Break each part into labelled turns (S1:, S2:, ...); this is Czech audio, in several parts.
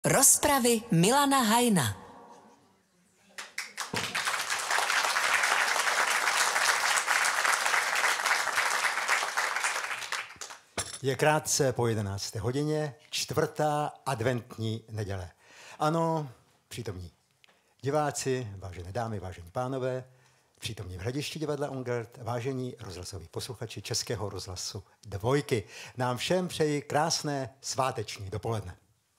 S1: Rozpravy Milana Hajna.
S2: Je krátce po 11. hodině, 4. adventní neděle. Ano, přítomní diváci, vážené dámy, vážení pánové, přítomní v hradišti divadla Ungert, vážení rozhlasoví posluchači Českého rozhlasu Dvojky. Nám všem přeji krásné sváteční dopoledne.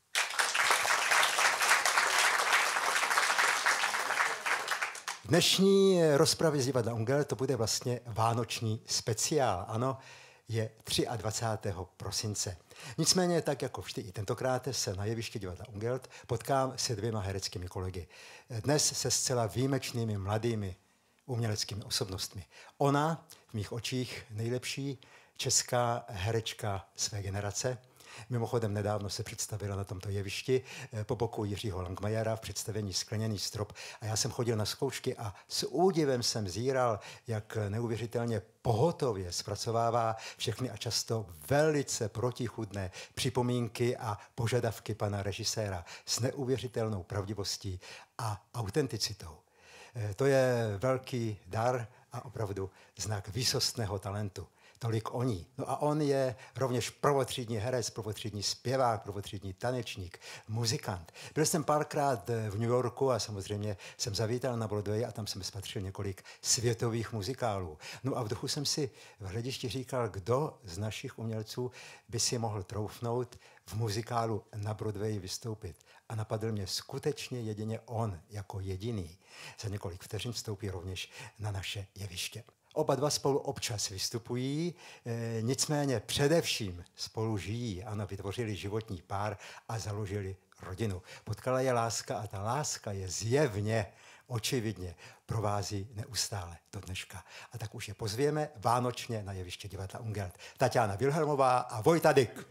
S2: V dnešní rozpravě z divadla Ungert to bude vlastně vánoční speciál. Ano, je 23. prosince. Nicméně, tak jako vždy i tentokrát se na jevišti divadla Ungert potkám se 2 hereckými kolegy. Dnes se zcela výjimečnými mladými uměleckými osobnostmi. Ona, v mých očích, nejlepší česká herečka své generace. Mimochodem nedávno se představila na tomto jevišti po boku Jiřího Langmajera v představení Skleněný strop a já jsem chodil na zkoušky a s údivem jsem zíral, jak neuvěřitelně pohotově zpracovává všechny a často velice protichůdné připomínky a požadavky pana režiséra s neuvěřitelnou pravdivostí a autenticitou. To je velký dar a opravdu znak výsostného talentu. Tolik o ní. No a on je rovněž prvotřídní herec, prvotřídní zpěvák, prvotřídní tanečník, muzikant. Byl jsem párkrát v New Yorku a samozřejmě jsem zavítal na Broadway a tam jsem spatřil několik světových muzikálů. No a v duchu jsem si v hledišti říkal, kdo z našich umělců by si mohl troufnout v muzikálu na Broadway vystoupit. A napadl mě skutečně jedině on jako jediný. Za několik vteřin vstoupí rovněž na naše jeviště. Oba dva spolu občas vystupují, nicméně především spolu žijí. Ano, vytvořili životní pár a založili rodinu. Potkala je láska a ta láska je zjevně, očividně provází neustále do dneška. A tak už je pozvěme vánočně na jeviště divadla Ungert. Tatiana Wilhelmová a Vojta Dyk.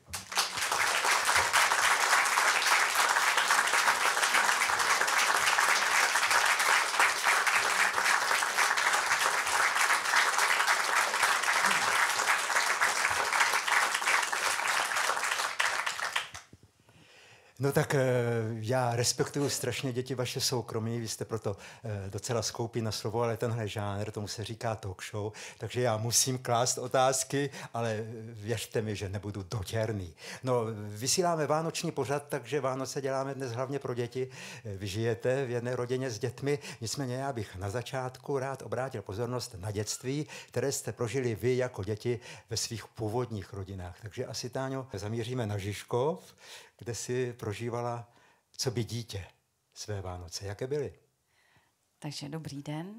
S2: No tak já respektuju strašně děti vaše soukromí, vy jste proto docela skoupí na slovo, ale tenhle žánr, tomu se říká talk show, takže já musím klást otázky, ale věřte mi, že nebudu dotěrný. No, vysíláme vánoční pořad, takže Vánoce děláme dnes hlavně pro děti. Vy žijete v jedné rodině s dětmi, nicméně já bych na začátku rád obrátil pozornost na dětství, které jste prožili vy jako děti ve svých původních rodinách. Takže asi, Táňo, zamíříme na Žižkov, kde si prožívala coby dítě své Vánoce. Jaké byly?
S3: Takže dobrý den.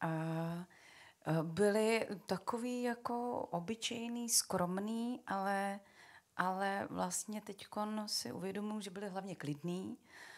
S3: Byli takový jako obyčejný, skromný, ale vlastně teďkon si uvědomuji, že byli hlavně klidný.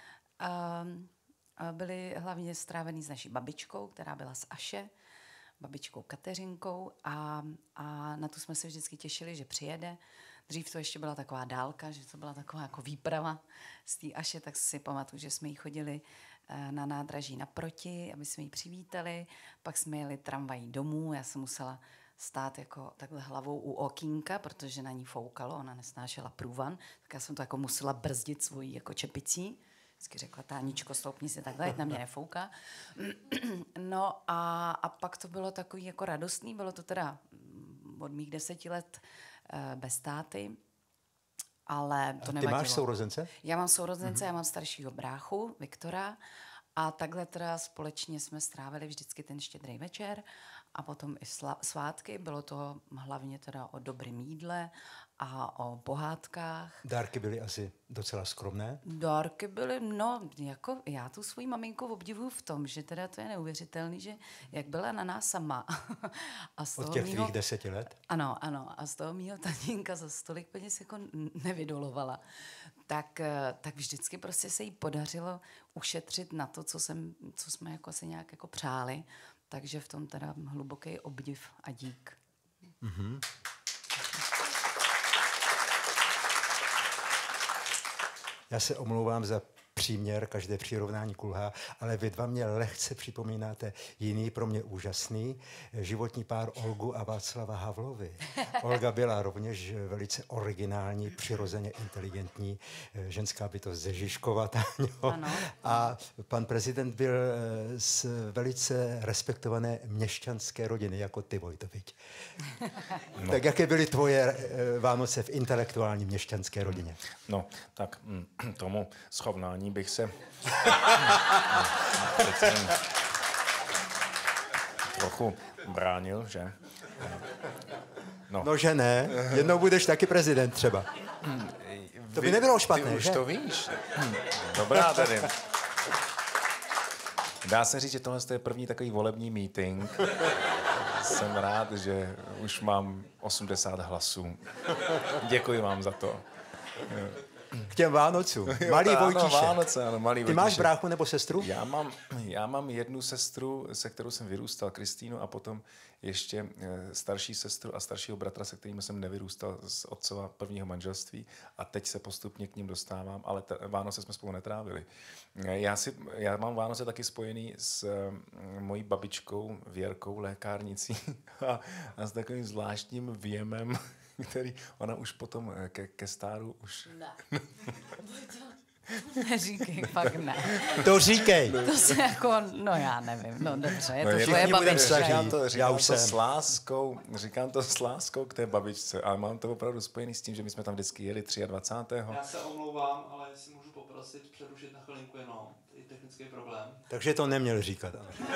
S3: Byli hlavně strávený s naší babičkou, která byla z Aše, babičkou Kateřinkou a na tu jsme se vždycky těšili, že přijede. Dřív to ještě byla taková dálka, že to byla taková jako výprava z té Aše, tak si pamatuju, že jsme jí chodili na nádraží naproti, aby jsme ji přivítali, pak jsme jeli tramvají domů, já jsem musela stát jako takhle hlavou u okýnka, protože na ní foukalo, ona nesnášela průvan, tak já jsem to jako musela brzdit svojí jako čepicí. Vždycky řekla, Táničko, stoupni si takhle, na mě nefouká. No a pak to bylo takový jako radostný, bylo to teda od mých 10 let bez táty, ale to nevadilo.
S2: Ty máš sourozence?
S3: Já mám sourozence, já mám staršího bráchu, Viktora, a takhle teda společně jsme strávili vždycky ten štědrý večer a potom i svátky. Bylo to hlavně teda o dobrým jídle a o pohádkách.
S2: Dárky byly asi docela skromné?
S3: Dárky byly, no, jako já tu svoji maminku obdivuju v tom, že teda to je neuvěřitelný, že jak byla na nás sama. A z
S2: od těch tvých 10 let?
S3: Ano, a z toho mýho tatínka za stolik peněz jako nevydolovala. Tak vždycky prostě se jí podařilo ušetřit na to, co jsme jako asi nějak jako přáli. Takže v tom teda hluboký obdiv a dík.
S2: Mm-hmm. Já se omlouvám za příměr, každé přirovnání kulhá, ale vy dva mě lehce připomínáte jiný, pro mě úžasný, životní pár Olgu a Václava Havlovi. Olga byla rovněž velice originální, přirozeně inteligentní ženská bytost ze Žižkova. A pan prezident byl z velice respektované měšťanské rodiny, jako ty, Vojto, viď? No. Tak jaké byly tvoje Vánoce v intelektuální měšťanské rodině?
S4: No, tak tomu schovnání bych se trochu bránil, že?
S2: No, že ne. Jednou budeš taky prezident třeba. To by nebylo špatné,
S4: ty už
S2: že?
S4: to víš. Dobrá tady. Dá se říct, že tohle je první takový volební meeting. Jsem rád, že už mám 80 hlasů. Děkuji vám za to.
S2: K těm Vánocům. Malý Vojtíšek.
S4: Vánoce, ano, malý
S2: Ty
S4: Vojtíšek.
S2: máš bráchu nebo sestru?
S4: Já mám jednu sestru, se kterou jsem vyrůstal, Kristýnu, a potom ještě starší sestru a staršího bratra, se kterým jsem nevyrůstal z otcova prvního manželství, a teď se postupně k ním dostávám, ale Vánoce jsme spolu netrávili. Já mám Vánoce taky spojený s mojí babičkou Věrkou, lékárnicí, a s takovým zvláštním věmem, který ona už potom ke stáru už...
S3: Ne. Neříkej, fakt ne.
S2: To říkej.
S3: To se jako, no já nevím, no dobře, je to tvoje
S2: všichni budem
S3: babička.
S4: Říkám to s láskou k té babičce, ale mám to opravdu spojený s tím, že my jsme tam vždycky jeli 23.
S5: Já se omlouvám, ale jestli můžu poprosit přerušit na chvilinku jenom, je technický problém.
S2: Takže to neměl říkat.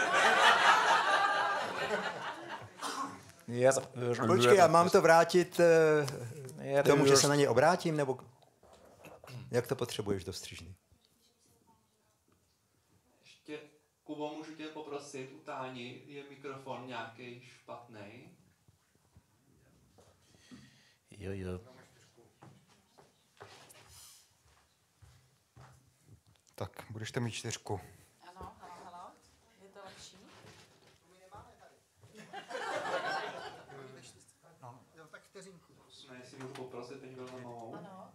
S2: Počkej, já mám to vrátit k tomu, že se na něj obrátím, nebo jak to potřebuješ do střižny?
S5: Ještě, Kubo, můžu tě poprosit, u Táni je mikrofon nějaký špatný.
S4: Jo.
S6: Tak, budeš mít 4.
S3: Ano, je to lepší?
S2: No, tak vteřinku.
S5: Ne, jestli můžu poprosit, teď byl na novou.
S3: Ano.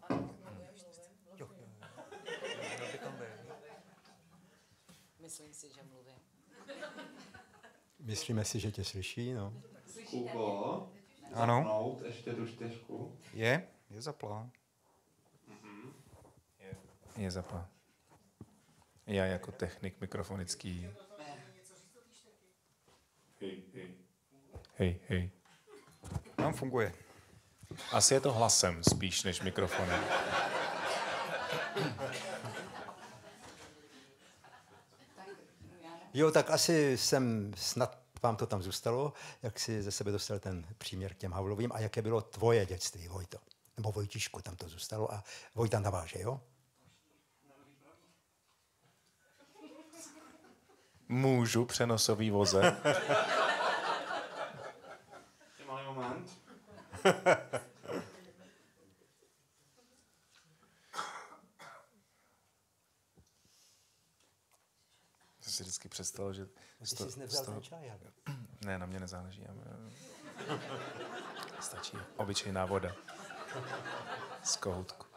S3: Myslím si, že mluvím.
S2: Myslíme si, že tě slyší, no.
S5: Kubo,
S6: Ano.
S5: zapnout ještě tu 4.
S6: Je zaplá.
S4: Je zapá. Já jako technik mikrofonický. Hej.
S6: Tam funguje.
S4: Asi je to hlasem spíš než mikrofonem.
S2: Jo, tak asi snad vám to tam zůstalo, jak si ze sebe dostal ten příměr k těm Havlovým a jaké bylo tvoje dětství, Vojto. Nebo Vojtíšku, tam to zůstalo a Vojta naváže, jo?
S4: Můžu přenosový voze?
S5: Malý moment.
S4: Jsem si vždycky představil, že...
S2: Ty jsi nevzal ten čaj, ale...
S4: Ne, na mě nezáleží. Stačí obyčejná voda. Z kohoutku.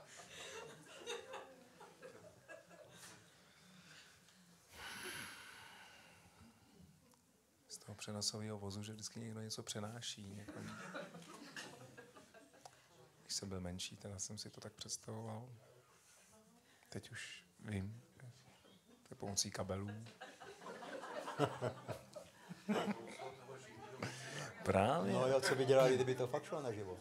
S4: Z toho přenosového vozu, že vždycky někdo něco přenáší někam. Když jsem byl menší, teda jsem si to tak představoval. Teď už vím. To je pomocí kabelů. Právě.
S2: No jo, co by dělali, kdyby to fakt šlo naživo?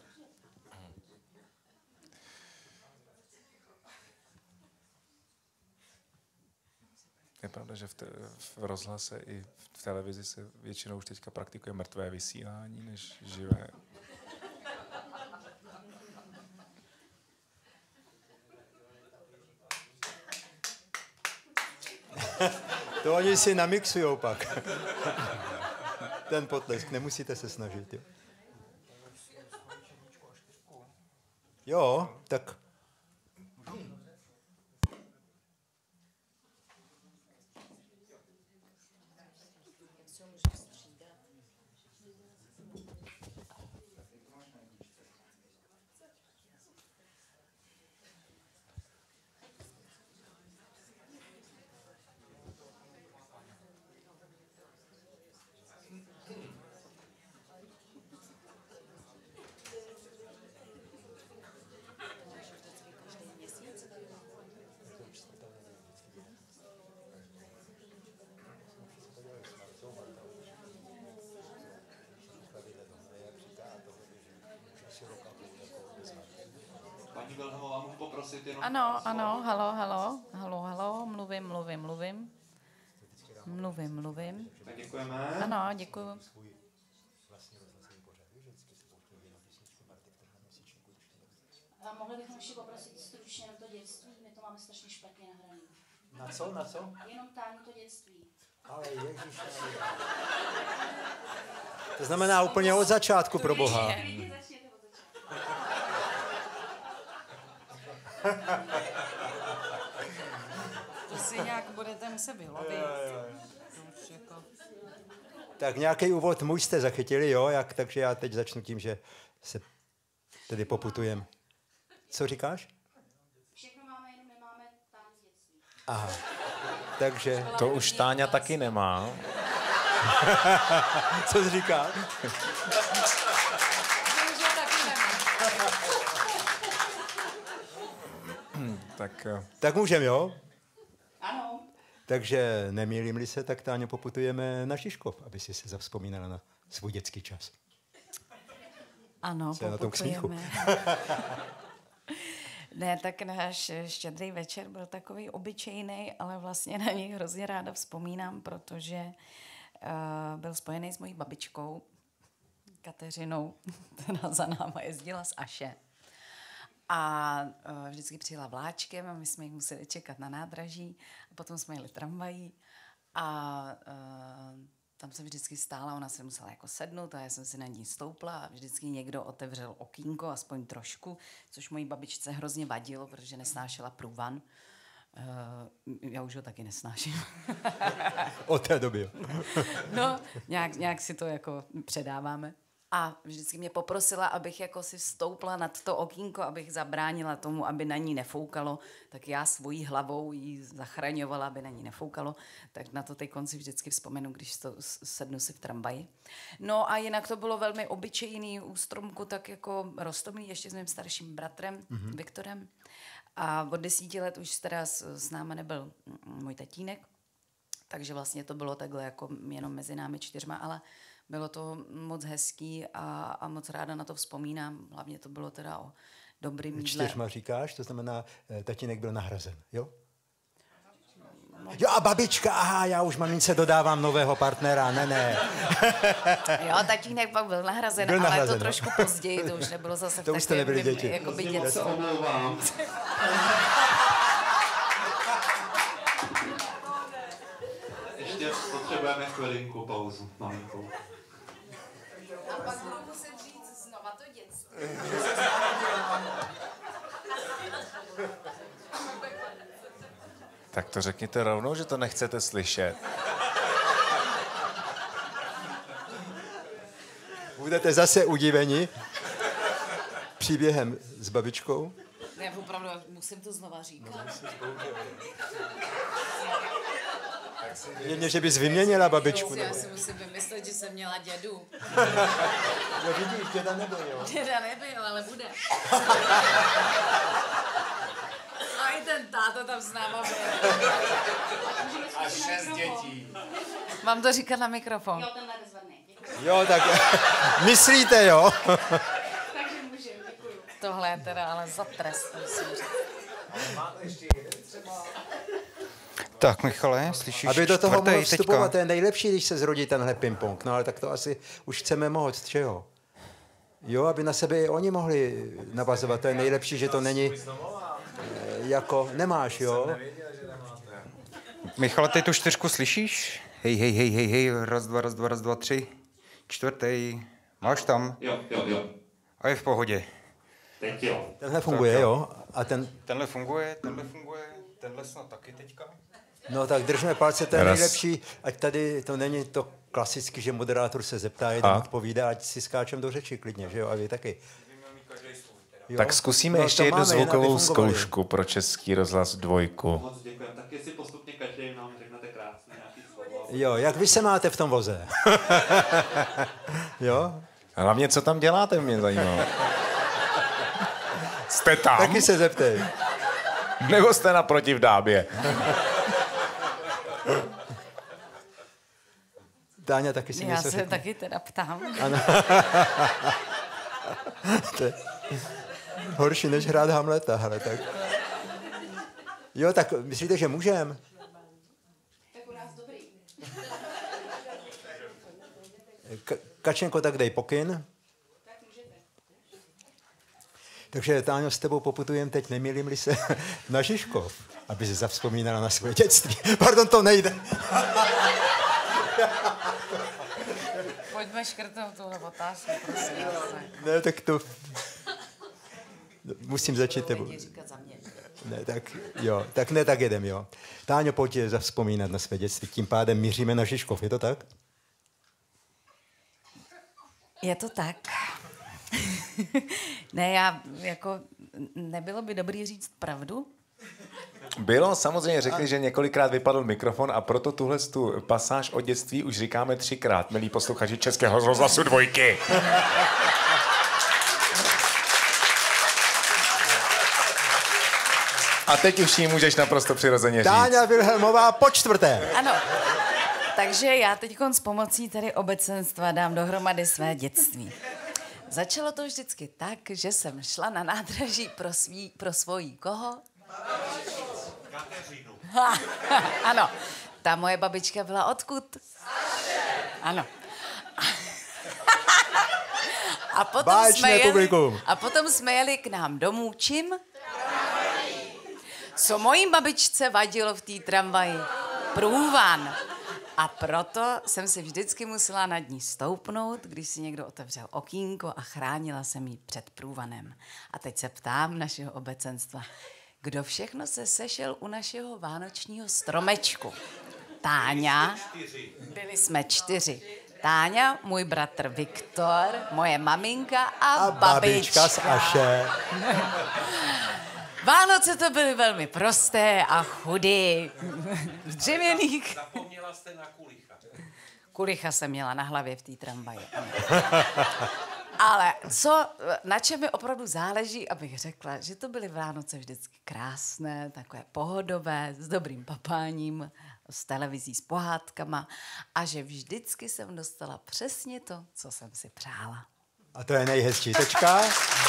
S4: Je pravda, že v rozhlase i v televizi se většinou už teďka praktikuje mrtvé vysílání než živé.
S2: To oni si namixujou pak. Ten potlesk, nemusíte se snažit. Jo, jo tak...
S5: poprosit jenom...
S3: Ano, halo, mluvím.
S5: Tak děkujeme.
S3: Ano, děkuju.
S7: A mohli bychom ještě poprosit stručně na to dětství, my to máme strašně špatně nahraný.
S2: Na co?
S7: Jenom Táňu to dětství.
S2: Ale ježiš. To znamená úplně od začátku, pro Boha.
S7: Klidně začněte od začátku.
S3: To si nějak budete muset vylovit.
S2: Tak nějaký úvod můj jste zachytili, jo? Takže já teď začnu tím, že se tedy poputujeme. Co říkáš?
S7: Všechno máme, jenom nemáme Táňu z dětství.
S2: Aha. Takže,
S4: To už Táňa taky nemá.
S2: co jsi říkal? Tak můžem, jo?
S7: Ano.
S2: Takže nemýlím-li se, tak Táňo poputujeme na Žižkov, aby si se zavzpomínala na svůj dětský čas.
S3: Ano,
S2: Co je na tom k smíchu?
S3: Ne, tak náš štědrý večer byl takový obyčejný, ale vlastně na něj hrozně ráda vzpomínám, protože byl spojený s mojí babičkou Kateřinou, která za náma jezdila z Aše. A vždycky přijela vláčkem a my jsme jich museli čekat na nádraží. A potom jsme jeli tramvají a tam jsem vždycky stála, ona se musela jako sednout a já jsem si na ní stoupla a vždycky někdo otevřel okýnko, aspoň trošku, což mojí babičce hrozně vadilo, protože nesnášela průvan. Já už ho taky nesnáším.
S2: Od té doby.
S3: No, nějak si to jako předáváme. A vždycky mě poprosila, abych jako si stoupla nad to okýnko, abych zabránila tomu, aby na ní nefoukalo. Tak já svojí hlavou ji zachraňovala, aby na ní nefoukalo. Tak na to teď konci vždycky vzpomenu, když sednu si v tramvaji. No a jinak to bylo velmi obyčejný u stromku, tak jako roztomilý, ještě s mým starším bratrem, Viktorem. A od 10 let už teda s náma nebyl můj tatínek. Takže vlastně to bylo takhle jako jenom mezi námi 4, ale bylo to moc hezký a moc ráda na to vzpomínám. Hlavně to bylo teda o dobrým jídle.
S2: 4 říkáš, to znamená, tatínek byl nahrazen, jo? Jo a babička, aha, já už mamince dodávám nového partnera, ne.
S3: Jo, tatínek pak byl nahrazen, ale to trošku později, to už nebylo zase
S2: to už jste nebyli děti.
S3: Jakoby
S5: Já se
S3: děcko.
S5: omlouvám. Ještě potřebujeme chvilinku pauzu, malinkou.
S3: A pak budu muset říct znova to dětství.
S4: Tak to řekněte rovnou, že to nechcete slyšet.
S2: Budete zase udiveni příběhem s babičkou.
S3: Ne, opravdu, musím to znova říkat.
S2: Jedně, že bys vyměnila babičku.
S3: Já si musím vymyslet, že jsem měla dědu.
S2: Jo, vidíš, děda nebyl, jo.
S3: Děda nebyl, ale bude. A i ten táta tam s náma byl.
S4: A 6 dětí.
S3: Mám to říkat na mikrofon.
S7: Jo, tenhle je bezvadný. Děkuji.
S2: Jo, tak myslíte, jo?
S7: Takže můžem, děkuji.
S3: Tohle je teda ale za trest, musím říct.
S6: Tak, Michale, slyšíš
S2: Aby do toho mohl
S6: čtvrtý
S2: vstupovat,
S6: teďka?
S2: to je nejlepší, když se zrodí tenhle ping-pong. No ale tak to asi už chceme moc, čeho? Jo, aby na sebe i oni mohli navazovat. To je nejlepší, že to není jako... Nemáš, jo?
S6: Michale, ty tu 4 slyšíš? Hej, raz, dva, 3. Čtvrtý. Máš tam?
S5: Jo.
S6: A je v pohodě.
S5: Teď jo.
S2: Tenhle funguje, jo? A
S6: Tenhle funguje, tenhle snad taky teďka.
S2: no tak držme palce, to je
S4: Raz.
S2: nejlepší, ať tady to není to klasicky, že moderátor se zeptá, jeden odpovídá, ať si skáčem do řeči klidně, že jo? A vy taky. Jo?
S4: Tak zkusíme
S2: No,
S4: ještě
S2: to
S4: jednu
S2: máme, jen aby
S4: zvukovou
S2: fungovali.
S4: zkoušku pro Český rozhlas 2.
S5: Moc děkujeme. Tak jestli postupně každý nám řeknete krásně nějaký slovo.
S2: Jo, jak vy se máte v tom voze? Jo?
S4: Hlavně, co tam děláte, mě zajímá. Jste tam?
S2: Taky se zeptej.
S4: Nebo jste naproti v Dábě?
S2: Táňa taky si
S3: Já
S2: něco
S3: se
S2: řekne.
S3: taky teda ptám.
S2: To je horší, než hrát Hamleta, hele, tak. Jo, tak myslíte, že můžem?
S7: Tak u nás dobrý.
S2: Kačenko, tak dej pokyn. Takže, Táňo, s tebou poputujeme teď, nemýlím-li se, na Žižkov, aby si zavzpomínala na své dětství. Pardon, to nejde.
S3: Pojďme škrtnout tuhle otázku, prosím.
S2: Ne, tak to... Musím začít tebou.
S3: Říkat za mě.
S2: Ne, tak jo, tak ne, tak jedem, jo. Táňo, pojď zavzpomínat na své dětství, tím pádem míříme na Žižkov, je to tak?
S3: Je to tak. Ne, já jako, nebylo by dobrý říct pravdu?
S4: Bylo, samozřejmě řekli, že několikrát vypadl mikrofon a proto tuhle tu pasáž o dětství už říkáme 3krát, milí posluchači Českého rozhlasu 2. A teď už ji můžeš naprosto přirozeně říct.
S2: Táňa Vilhelmová po 4.
S3: Ano. Takže já teď s pomocí tady obecenstva dám dohromady své dětství. Začalo to vždycky tak, že jsem šla na nádraží pro svojí koho?
S5: Kateřinu.
S3: Ano. Ta moje babička byla odkud? Ano. A potom jsme jeli k nám domů čím? Co mojí babičce vadilo v té tramvaji? Průvan. A proto jsem si vždycky musela nad ní stoupnout, když si někdo otevřel okýnko a chránila jsem ji před průvanem. A teď se ptám našeho obecenstva, kdo všechno se sešel u našeho vánočního stromečku? Táňa, byli jsme 4. Táňa, můj bratr Viktor, moje maminka a babička
S2: z Aše.
S3: Vánoce to byly velmi prosté a chudý. V dřevěných.
S5: Zapomněla jste na kulicha.
S3: Kulicha jsem měla na hlavě v té tramvaji. Ale na čem mi opravdu záleží, abych řekla, že to byly Vánoce vždycky krásné, takové pohodové, s dobrým papáním, s televizí, s pohádkama a že vždycky jsem dostala přesně to, co jsem si přála.
S2: A to je nejhezčí tečka.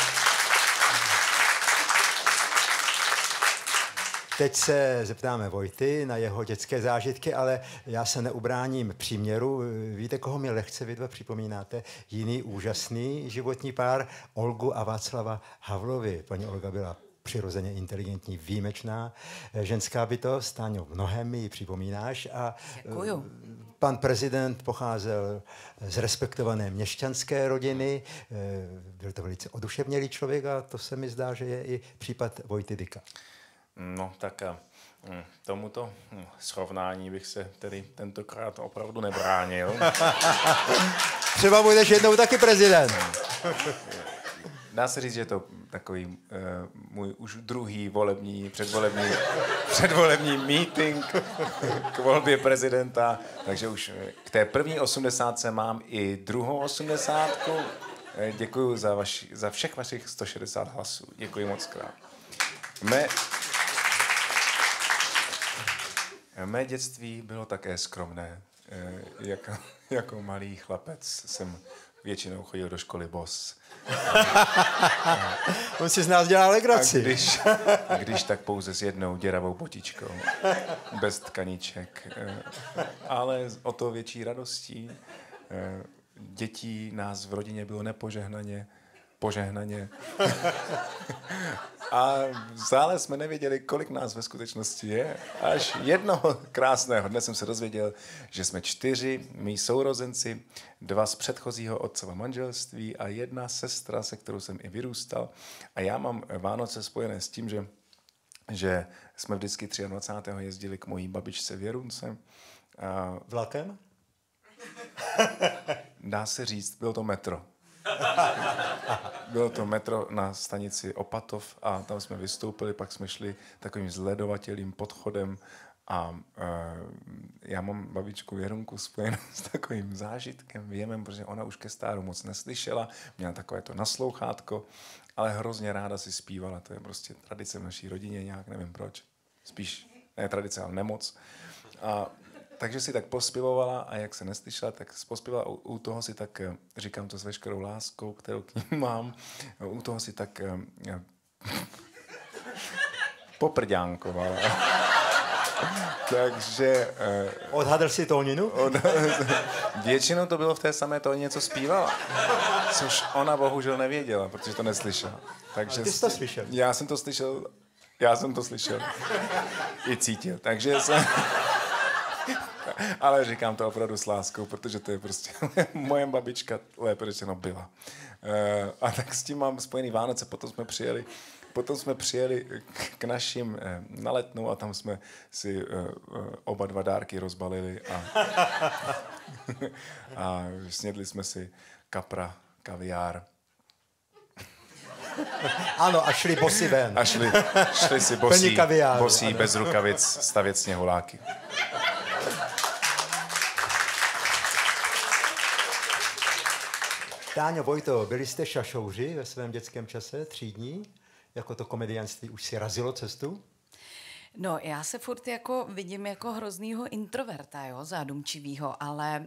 S2: Teď se zeptáme Vojty na jeho dětské zážitky, ale já se neubráním příměru. Víte, koho mi lehce vy dva připomínáte? Jiný úžasný životní pár, Olgu a Václava Havlovi. Paní Olga byla přirozeně inteligentní, výjimečná ženská bytost. Táňo, mnohem mi ji připomínáš. A
S3: děkuju.
S2: Pan prezident pocházel z respektované měšťanské rodiny. Byl to velice oduševnělý člověk a to se mi zdá, že je i případ Vojty Dyka.
S4: No tak tomuto srovnání bych se tedy tentokrát opravdu nebránil.
S2: Třeba budeš jednou taky prezident.
S4: Dá se říct, že je to takový můj už druhý předvolební meeting k volbě prezidenta, takže už k té první 80 mám i druhou 80. Děkuji za všech vašich 160 hlasů. Děkuji moc krát. Mé dětství bylo také skromné. Jako malý chlapec jsem většinou chodil do školy bos.
S2: On si z nás dělá legraci.
S4: A když tak pouze s jednou děravou botičkou. Bez tkaníček. Ale o to větší radostí. Dětí nás v rodině bylo požehnaně. A v sále jsme nevěděli, kolik nás ve skutečnosti je. Až jednoho krásného dne jsem se dozvěděl, že jsme 4 mý sourozenci, 2 z předchozího otcova manželství a 1 sestra, se kterou jsem i vyrůstal. A já mám Vánoce spojené s tím, že jsme vždycky 23. jezdili k mojí babičce v Jerunce.
S2: Vlakem?
S4: Dá se říct, bylo to metro. Bylo to metro na stanici Opatov a tam jsme vystoupili, pak jsme šli takovým zledovatělým podchodem a já mám babičku Jerunku spojenou s takovým zážitkem, věmem, protože ona už ke stáru moc neslyšela, měla takové to naslouchátko, ale hrozně ráda si zpívala, to je prostě tradice v naší rodině, nějak nevím proč, spíš ne tradice, ale nemoc. Takže si tak pospěvovala a jak se neslyšela, tak pospěvala. U toho si tak, říkám to s veškerou láskou, kterou k ní mám, u toho si tak poprďánkovala. Takže...
S2: Odhadl si tóninu?
S4: Většinou to bylo v té samé tónině, co zpívala. Což ona bohužel nevěděla, protože to neslyšela. Takže
S2: ty jsi to slyšel?
S4: Já jsem to slyšel. I cítil. Takže jsem... Ale říkám to opravdu s láskou, protože to je prostě moje babička, lépe řečeno, byla. A tak s tím mám spojený Vánoce. Potom jsme přijeli k našim na Letnou a tam jsme si oba dva dárky rozbalili a snědli jsme si kapra, kaviár.
S2: Ano, a šli bosy ven.
S4: A šli si
S2: Plní kaviáru,
S4: bosí
S2: ano.
S4: bez rukavic stavět sněhuláky.
S2: Táňo, Vojto, byli jste šašouři ve svém dětském čase, třídní? Jako to komedianství už si razilo cestu?
S3: No, já se furt jako vidím jako hroznýho introverta, jo, zádumčivýho, ale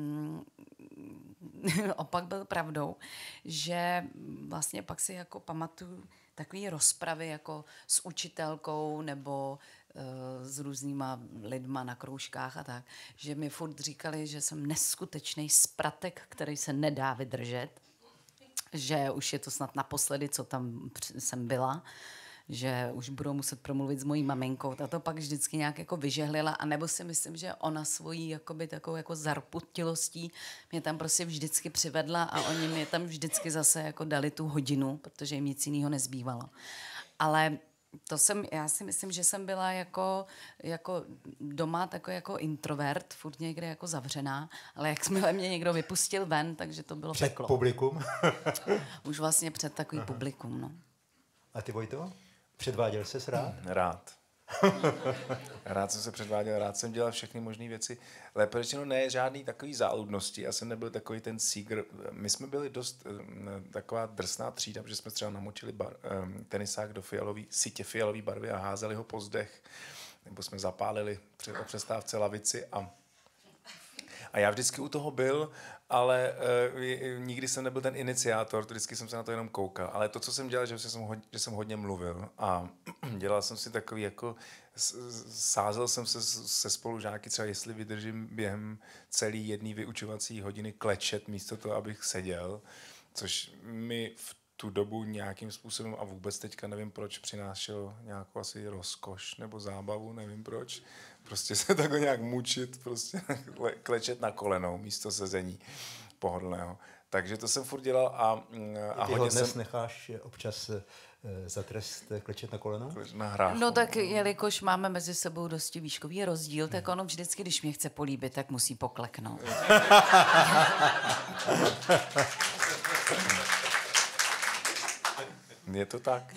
S3: opak byl pravdou, že vlastně pak si jako pamatuju takový rozpravy jako s učitelkou nebo s různýma lidma na kroužkách a tak, že mi furt říkali, že jsem neskutečný spratek, který se nedá vydržet, že už je to snad naposledy, co tam jsem byla, že už budou muset promluvit s mojí maminkou. Ta to pak vždycky nějak jako vyžehlila, anebo si myslím, že ona svojí jakoby takovou jako zarputilostí mě tam prostě vždycky přivedla a oni mě tam vždycky zase jako dali tu hodinu, protože jim nic jiného nezbývalo. Ale já si myslím, že jsem byla jako doma takový jako introvert, furt někde jako zavřená, ale jakmile mě někdo vypustil ven, takže to bylo
S2: Před
S3: peklo.
S2: publikum?
S3: Už vlastně před takový publikum, no.
S2: A ty, Vojto? Předváděl ses rád?
S4: Rád. Rád jsem se předváděl, rád jsem dělal všechny možné věci. Lépe řečeno ne žádný takový záludnosti. Já jsem nebyl takový ten sígr. My jsme byli dost taková drsná třída, protože jsme třeba namočili tenisák do sítě fialové barvy a házeli ho po zdech. Nebo jsme zapálili o přestávce lavici a já vždycky u toho byl, ale nikdy jsem nebyl ten iniciátor, vždycky jsem se na to jenom koukal. Ale to, co jsem dělal, že jsem hodně mluvil a dělal jsem si takový jako, sázel jsem se spolužáky třeba, jestli vydržím během celé jedné vyučovací hodiny klečet místo toho, abych seděl, což mi v tu dobu nějakým způsobem a vůbec teďka nevím proč přinášel nějakou asi rozkoš nebo zábavu, nevím proč. Prostě se takhle nějak mučit, prostě klečet na kolenou místo sezení pohodlného. Takže to jsem furt dělal a
S2: ty ho dnes necháš občas za trest klečet na kolenou?
S4: Na hrách.
S3: No tak jelikož máme mezi sebou dosti výškový rozdíl, tak ono vždycky, když mě chce políbit, tak musí pokleknout.
S4: Je to tak.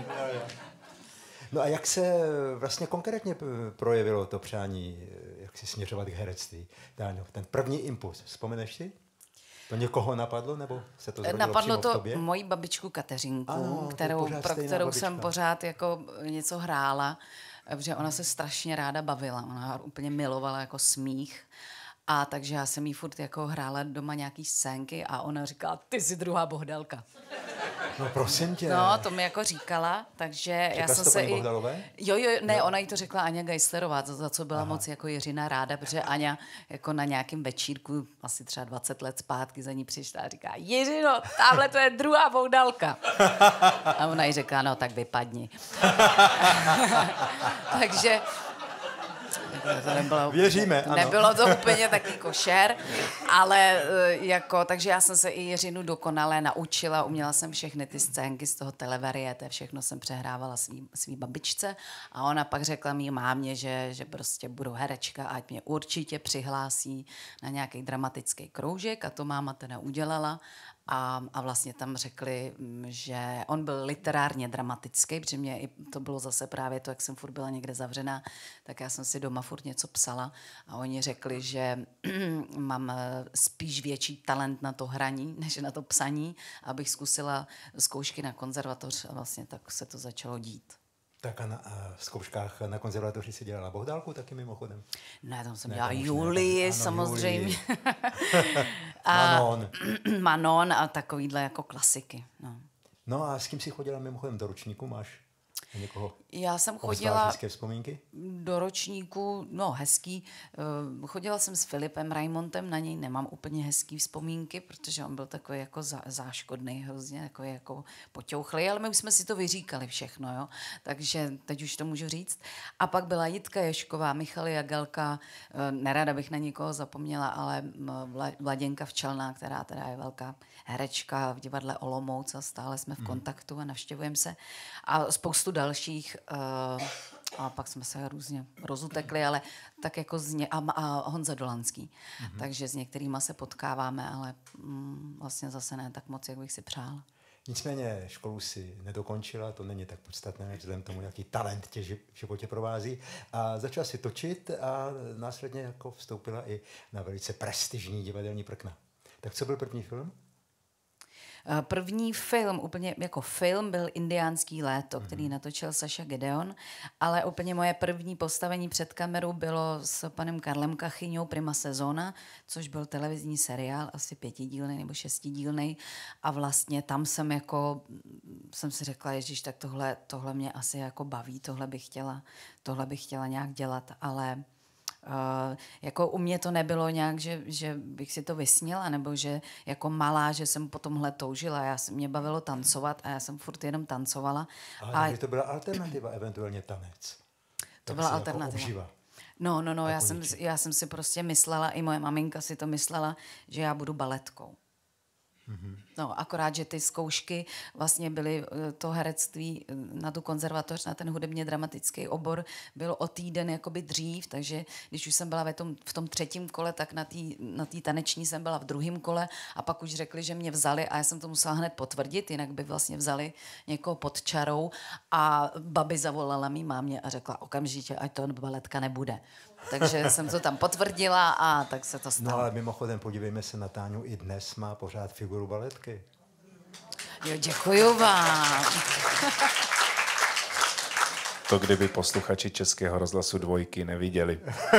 S2: No a jak se vlastně konkrétně projevilo to přání, jak si směřovat k herectví? Dáňo, ten první impuls, vzpomeneš si? To někoho napadlo, nebo se to zrodilo
S3: Napadlo
S2: přímo v
S3: to
S2: tobě?
S3: moji babičku Kateřinku,
S2: Ano,
S3: pro kterou jsem pořád jako něco hrála, protože ona se strašně ráda bavila, ona úplně milovala jako smích. A takže já jsem jí furt jako hrála doma nějaký scénky a ona říkala, ty jsi druhá Bohdalka.
S2: No prosím tě.
S3: No, to mi jako říkala, takže
S2: Řekla
S3: já jsem
S2: jsi to
S3: se
S2: paní Bohdalové?
S3: Jo, ne, ona jí to řekla Aňa Geislerová, za co byla moc jako Jiřina ráda, protože Aňa jako na nějakém večírku, asi třeba 20 let zpátky za ní přišla a říká, Jiřino, tamhle to je druhá Bohdalka. A ona jí řekla, no tak vypadni. Takže to
S2: Věříme, ano.
S3: Nebylo to úplně taky košer, ale jako, takže já jsem se i Jiřinu dokonale naučila, uměla jsem všechny ty scénky z toho televariéte, všechno jsem přehrávala svý babičce a ona pak řekla mý mámě, že prostě budu herečka, ať mě určitě přihlásí na nějaký dramatický kroužek a to máma teda udělala. A vlastně tam řekli, že on byl literárně dramatický, protože mě i to bylo zase právě to, jak jsem furt byla někde zavřená, tak já jsem si doma furt něco psala a oni řekli, že mám spíš větší talent na to hraní, než na to psaní, abych zkusila zkoušky na konzervatoř a vlastně tak se to začalo dít.
S2: Tak a na zkouškách na konzervatoři si dělala Bohdálku taky mimochodem?
S3: Ne, tam jsem dělala Julii,
S2: ano,
S3: samozřejmě.
S2: Julii. Manon.
S3: Manon a takovýhle jako klasiky. No.
S2: No a s kým jsi chodila mimochodem do ročníku, máš? A někoho
S3: Já jsem
S2: obzvlášť
S3: chodila
S2: hezké vzpomínky?
S3: do ročníku, no hezký. Chodila jsem s Filipem Raimontem, na něj nemám úplně hezký vzpomínky, protože on byl takový jako záškodný, hrozně jako poťouchlej, ale my už jsme si to vyříkali všechno, jo. Takže teď už to můžu říct. A pak byla Jitka Ješková, Michal Jagelka, nerada bych na nikoho zapomněla, ale Vladěnka Včelná, která teda je velká herečka v divadle Olomouc a stále jsme v kontaktu a navštěvujeme se. A spoustu dalších, a pak jsme se různě rozutekli, ale tak jako a Honza Dolanský. Takže s některýma se potkáváme, ale vlastně zase ne tak moc, jak bych si přál.
S2: Nicméně školu si nedokončila, to není tak podstatné, vzhledem tomu, jaký talent tě v životě provází. A začala si točit a následně jako vstoupila i na velice prestižní divadelní prkna. Tak co byl první film?
S3: První film, úplně jako film, byl Indiánský léto, který natočil Saša Gedeon, ale úplně moje první postavení před kamerou bylo s panem Karlem Kachyňou Prima Sezóna, což byl televizní seriál, asi 5dílný nebo 6dílný, a vlastně tam jsem si řekla, ježiš, tak tohle mě asi jako baví, tohle bych chtěla nějak dělat, ale jako u mě to nebylo nějak, že bych si to vysnila, nebo že jako malá, že jsem po tomhle toužila. Mě bavilo tancovat a já jsem furt jenom tancovala.
S2: Ale to byla alternativa, eventuálně tanec.
S3: To byla alternativa.
S2: Jako
S3: No, já jsem si prostě myslela, i moje maminka si to myslela, že já budu baletkou. No, akorát, že ty zkoušky vlastně byly, to herectví na tu konzervatoř, na ten hudebně dramatický obor, bylo o týden jakoby dřív, takže když už jsem byla v tom 3. kole, tak na té taneční jsem byla v 2. kole a pak už řekli, že mě vzali a já jsem to musela hned potvrdit, jinak by vlastně vzali někoho pod čarou a babi zavolala mý mámě a řekla okamžitě, ať to baletka nebude. Takže jsem to tam potvrdila a tak se to stalo.
S2: No ale mimochodem, podívejme se na Táňu, i dnes má pořád figuru baletky.
S3: Jo, děkuju vám.
S4: To kdyby posluchači Českého rozhlasu 2 neviděli.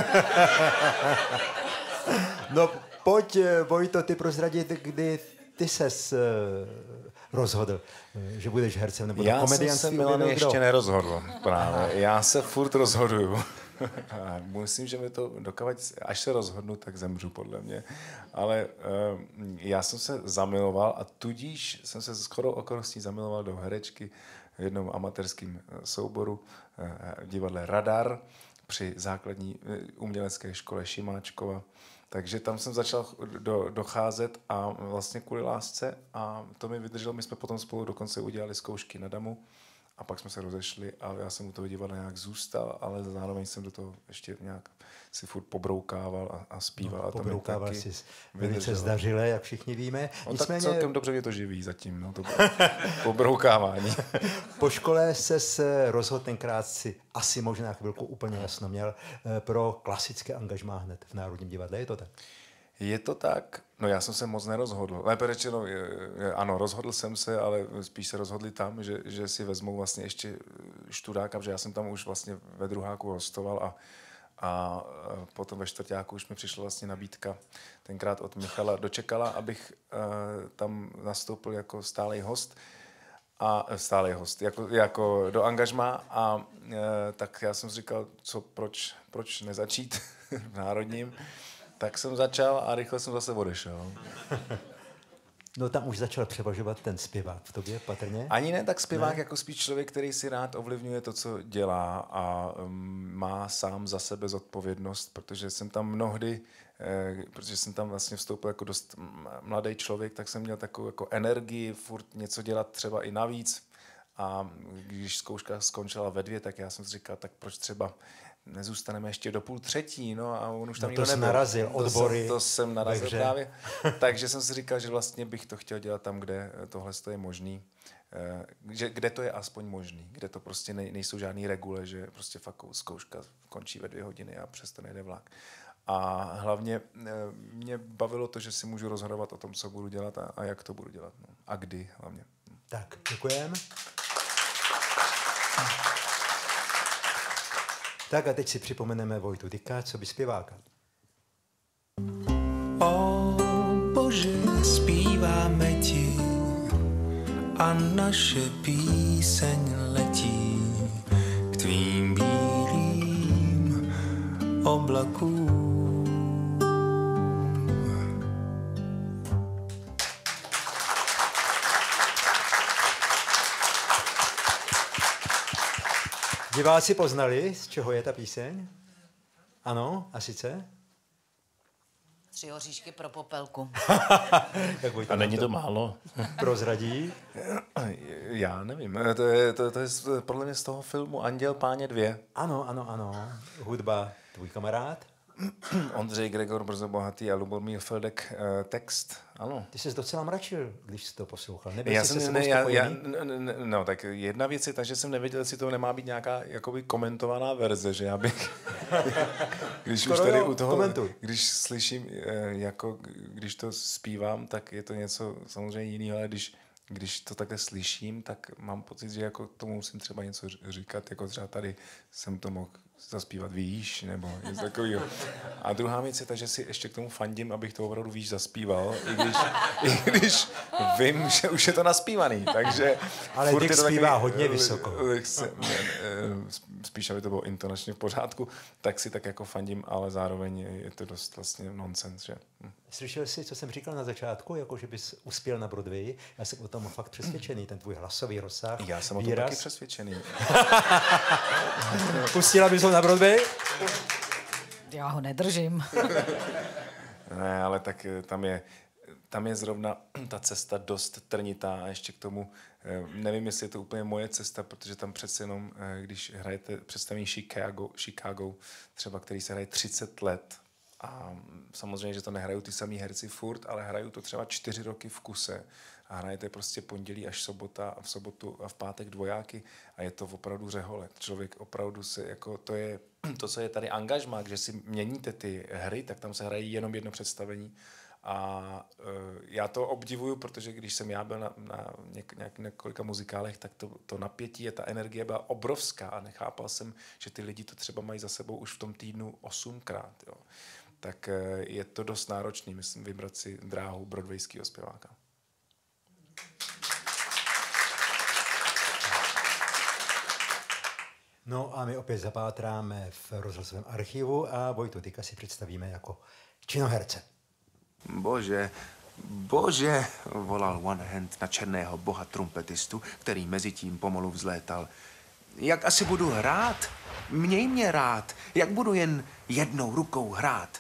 S2: No pojď, Vojto, ty prozradit, kdy ty ses rozhodl, že budeš hercem nebo na komedianství.
S4: Já jsem se, Milane, ještě nerozhodl právě. Já se furt rozhoduju. Myslím, že mi to dokavať, až se rozhodnu, tak zemřu podle mě. Ale já jsem se zamiloval a tudíž jsem se shodou okolností zamiloval do herečky v jednom amatérském souboru v divadle Radar při základní umělecké škole Šimáčkova. Takže tam jsem začal docházet a vlastně kvůli lásce a to mi vydrželo. My jsme potom spolu dokonce udělali zkoušky na Damu. A pak jsme se rozešli a já jsem u toho divadla nějak zůstal, ale zároveň jsem do toho ještě nějak si furt pobroukával a zpíval.
S2: No,
S4: a
S2: pobroukával si velice zdařile, jak všichni víme.
S4: No,
S2: nicméně...
S4: tak celkem dobře mě to živí zatím, no, to pobroukávání.
S2: Po škole se rozhodl tenkrát, si asi možná chvilku úplně jasno měl, pro klasické angažmá hned v Národním divadle, je to tak?
S4: Je to tak? No já jsem se moc nerozhodl. Lépe řečeno, ano, rozhodl jsem se, ale spíš se rozhodli tam, že si vezmou vlastně ještě študáka, protože já jsem tam už vlastně ve 2. hostoval a potom ve 4. už mi přišla vlastně nabídka tenkrát od Michala Dočekala, abych tam nastoupil jako stálej host, jako do angažmá a tak já jsem si říkal, proč nezačít v Národním. Tak jsem začal a rychle jsem zase odešel.
S2: No tam už začal převažovat ten zpěvák v tobě, patrně?
S4: Ani ne tak zpěvák, jako spíš člověk, který si rád ovlivňuje to, co dělá a má sám za sebe zodpovědnost, protože jsem tam mnohdy, protože jsem tam vlastně vstoupil jako dost mladý člověk, tak jsem měl takovou jako energii furt něco dělat třeba i navíc. A když zkouška skončila ve 2, tak já jsem si říkal, tak proč třeba nezůstaneme ještě do 2:30, no a on už tam nikdo nebyl.
S2: Narazil, odbory.
S4: To jsem narazil právě. Takže jsem si říkal, že vlastně bych to chtěl dělat tam, kde tohle je možný. Kde to je aspoň možný. Kde to prostě nejsou žádný regule, že prostě fakt zkouška končí ve 2 hodiny a přesto nejde vlak. A hlavně mě bavilo to, že si můžu rozhodovat o tom, co budu dělat a jak to budu dělat. No. A kdy hlavně.
S2: Tak, děkujeme. Tak a teď si připomeneme Vojtu Dyka, co by zpěváka.
S8: O Bože, zpíváme ti a naše píseň letí oblaků.
S2: Diváci poznali, z čeho je ta píseň? Ano, a sice?
S3: 3 oříšky pro popelku.
S4: A není to málo?
S2: Prozradí?
S4: Já nevím. To je podle mě z toho filmu Anděl Páně 2.
S2: Ano. Hudba tvůj kamarád?
S4: Ondřej Gregor, Brzo bohatý a Lubomír Feldek text. Ano.
S2: Ty jsi docela mračil, když jsi to poslouchal.
S4: No, tak jedna věc je ta, že jsem nevěděl, jestli to nemá být nějaká jakoby komentovaná verze, že já bych... když už tady u toho, když slyším, jako když to zpívám, tak je to něco samozřejmě jiného, ale když to takhle slyším, tak mám pocit, že jako tomu musím třeba něco říkat, jako třeba tady jsem to mohl zaspívat víš, nebo něco takového. A druhá věc je ta, že si ještě k tomu fandím, abych to opravdu víš zaspíval, i když vím, že už je to naspívaný, takže...
S2: Ale Dick zpívá hodně vysoko.
S4: Spíš, aby to bylo intonačně v pořádku, tak si tak jako fandím, ale zároveň je to dost vlastně nonsens, že...
S2: Slyšel jsi, co jsem říkal na začátku, jako že bys uspěl na Broadway? Já jsem o tom fakt přesvědčený, ten tvůj hlasový rozsah.
S4: Já jsem o tom taky přesvědčený.
S2: Pustila bys ho na Broadway?
S3: Já ho nedržím.
S4: Ne, ale tak tam je zrovna ta cesta dost trnitá a ještě k tomu, nevím, jestli je to úplně moje cesta, protože tam přece jenom, když hrajete představení Chicago, třeba který se hraje 30 let, a samozřejmě, že to nehrajou ty samý herci furt, ale hrajou to třeba 4 roky v kuse a hrajete prostě pondělí až sobota a v sobotu a v pátek dvojáky a je to opravdu řehole. Člověk opravdu se, jako to je to, co je tady angažmá, že si měníte ty hry, tak tam se hrají jenom jedno představení a já to obdivuju, protože když jsem já byl na několika muzikálech, tak to napětí, ta energie byla obrovská a nechápal jsem, že ty lidi to třeba mají za sebou už v tom týdnu 8krát. Jo. Tak je to dost náročný, myslím, vybrat si dráhu broadwayského zpěváka.
S2: No a my opět zapátráme v rozhlasovém archivu a Vojtu Dyka si představíme jako činoherce.
S9: Bože, volal One Hand na černého boha trumpetistu, který mezi tím pomalu vzlétal. Jak asi budu hrát? Měj mě rád. Jak budu jen jednou rukou hrát?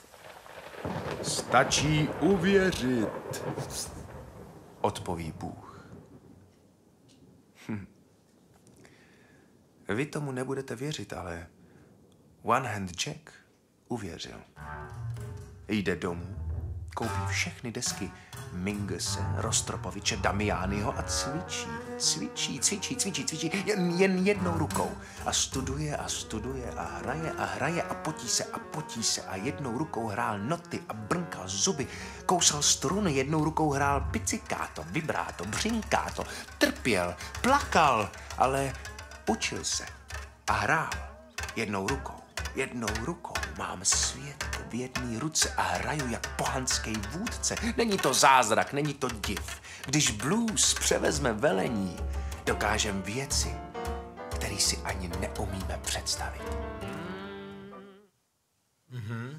S9: Stačí uvěřit, odpoví Bůh. Vy tomu nebudete věřit, ale One Hand Jack uvěřil. Jde domů, koupí všechny desky Mingese, Rostropoviče, Damiányho a cvičí, jen jednou rukou. A studuje a hraje a potí se a jednou rukou hrál noty a brnkal zuby, kousal struny, jednou rukou hrál pizzicato, vibrato, břinkáto, trpěl, plakal, ale učil se a hrál jednou rukou mám svět v jedné ruce a hraju jak pohanský vůdce. Není to zázrak, není to div. Když blues převezme velení, dokážem věci, které si ani neumíme představit.
S2: Mm-hmm.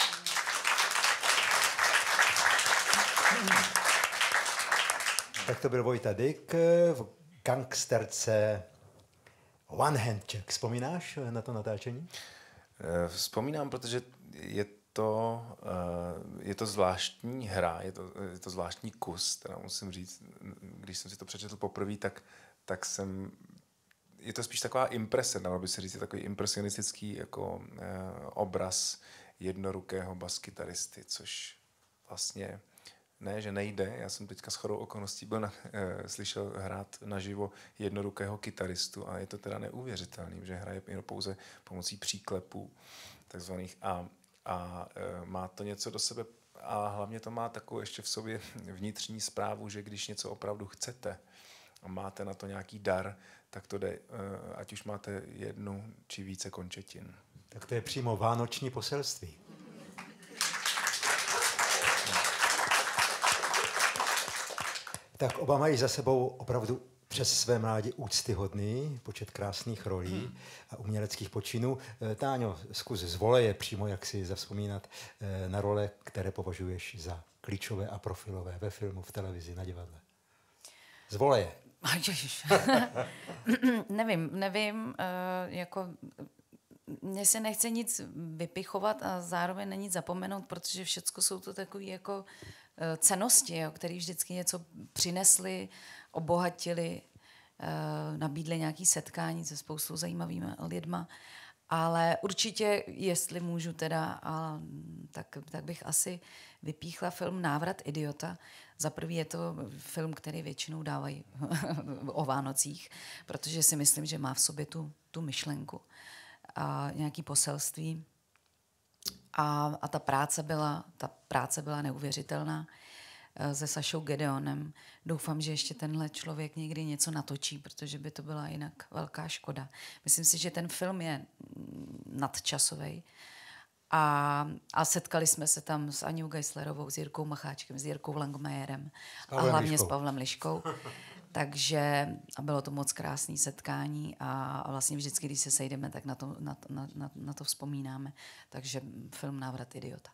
S2: Tak to byl Vojta Dyk v gangsterce One Hand Jack. Vzpomínáš na to natáčení?
S4: Vzpomínám, protože je to zvláštní hra, je to zvláštní kus, teda musím říct, když jsem si to přečetl poprvé, tak je to spíš taková imprese, dalo by se říct, je takový impresionistický jako obraz jednorukého baskytaristy, což vlastně ne, že nejde. Já jsem teďka shodou okolností slyšel hrát naživo jednorukého kytaristu a je to teda neuvěřitelný, že hraje jen pouze pomocí příklepů takzvaných a má to něco do sebe a hlavně to má takovou ještě v sobě vnitřní zprávu, že když něco opravdu chcete a máte na to nějaký dar, tak to jde, ať už máte 1 či více končetin.
S2: Tak to je přímo vánoční poselství. Tak oba mají za sebou opravdu přes své mládí úctyhodný počet krásných rolí a uměleckých počinů. Táňo, zkus z voleje přímo, jak si zavzpomínat na role, které považuješ za klíčové a profilové ve filmu, v televizi, na divadle. Z voleje.
S3: Nevím, jako mně se nechce nic vypichovat a zároveň na nic zapomenout, protože všecko jsou to takové jako cennosti, které vždycky něco přinesly, obohatili, nabídli nějaké setkání se spoustou zajímavými lidma. Ale určitě, jestli můžu teda, tak bych asi vypíchla film Návrat idiota. Za prvý je to film, který většinou dávají o Vánocích, protože si myslím, že má v sobě tu myšlenku a nějaké poselství. A ta práce byla neuvěřitelná se Sašou Gedeonem. Doufám, že ještě tenhle člověk někdy něco natočí, protože by to byla jinak velká škoda. Myslím si, že ten film je nadčasový. A setkali jsme se tam s Aňou Geislerovou, s Jirkou Macháčkem, s Jirkou Langmajerem a hlavně s Pavlem Liškou. Takže a bylo to moc krásné setkání a vlastně vždycky, když se sejdeme, tak na to vzpomínáme. Takže film Návrat idiota.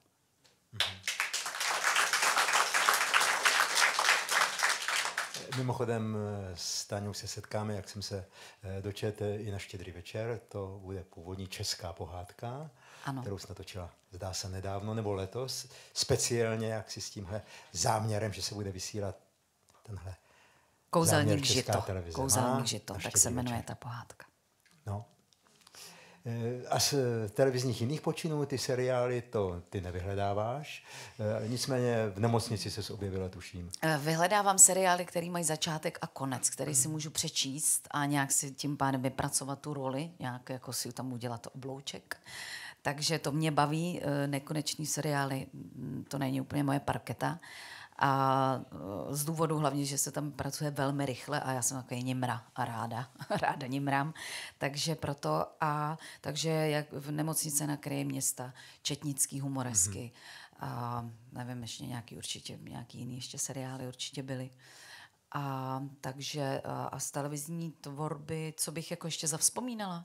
S2: Mimochodem s Táňou se setkáme, jak jsem se dočetl, i na Štědrý večer. To bude původní česká pohádka, kterou jsi natočila, zdá se, nedávno nebo letos. Speciálně, jak si s tímhle záměrem, že se bude vysílat tenhle
S3: Kouzelník žito. Kouzelník žito, tak se jmenuje ta pohádka.
S2: No. A z televizních jiných počinů, ty seriály, to ty nevyhledáváš. Nicméně v Nemocnici se objevila, tuším.
S3: Vyhledávám seriály, které mají začátek a konec, který si můžu přečíst a nějak si tím pádem vypracovat tu roli, nějak jako si tam udělat oblouček. Takže to mě baví, nekoneční seriály, to není úplně moje parketa. A z důvodu hlavně, že se tam pracuje velmi rychle a já jsem takový nimra a ráda nimrám. Takže proto takže jak v Nemocnice na kraji města, četnický humoresky a nevím, ještě nějaký jiný ještě seriály určitě byly. Takže z televizní tvorby, co bych jako ještě zavzpomínala?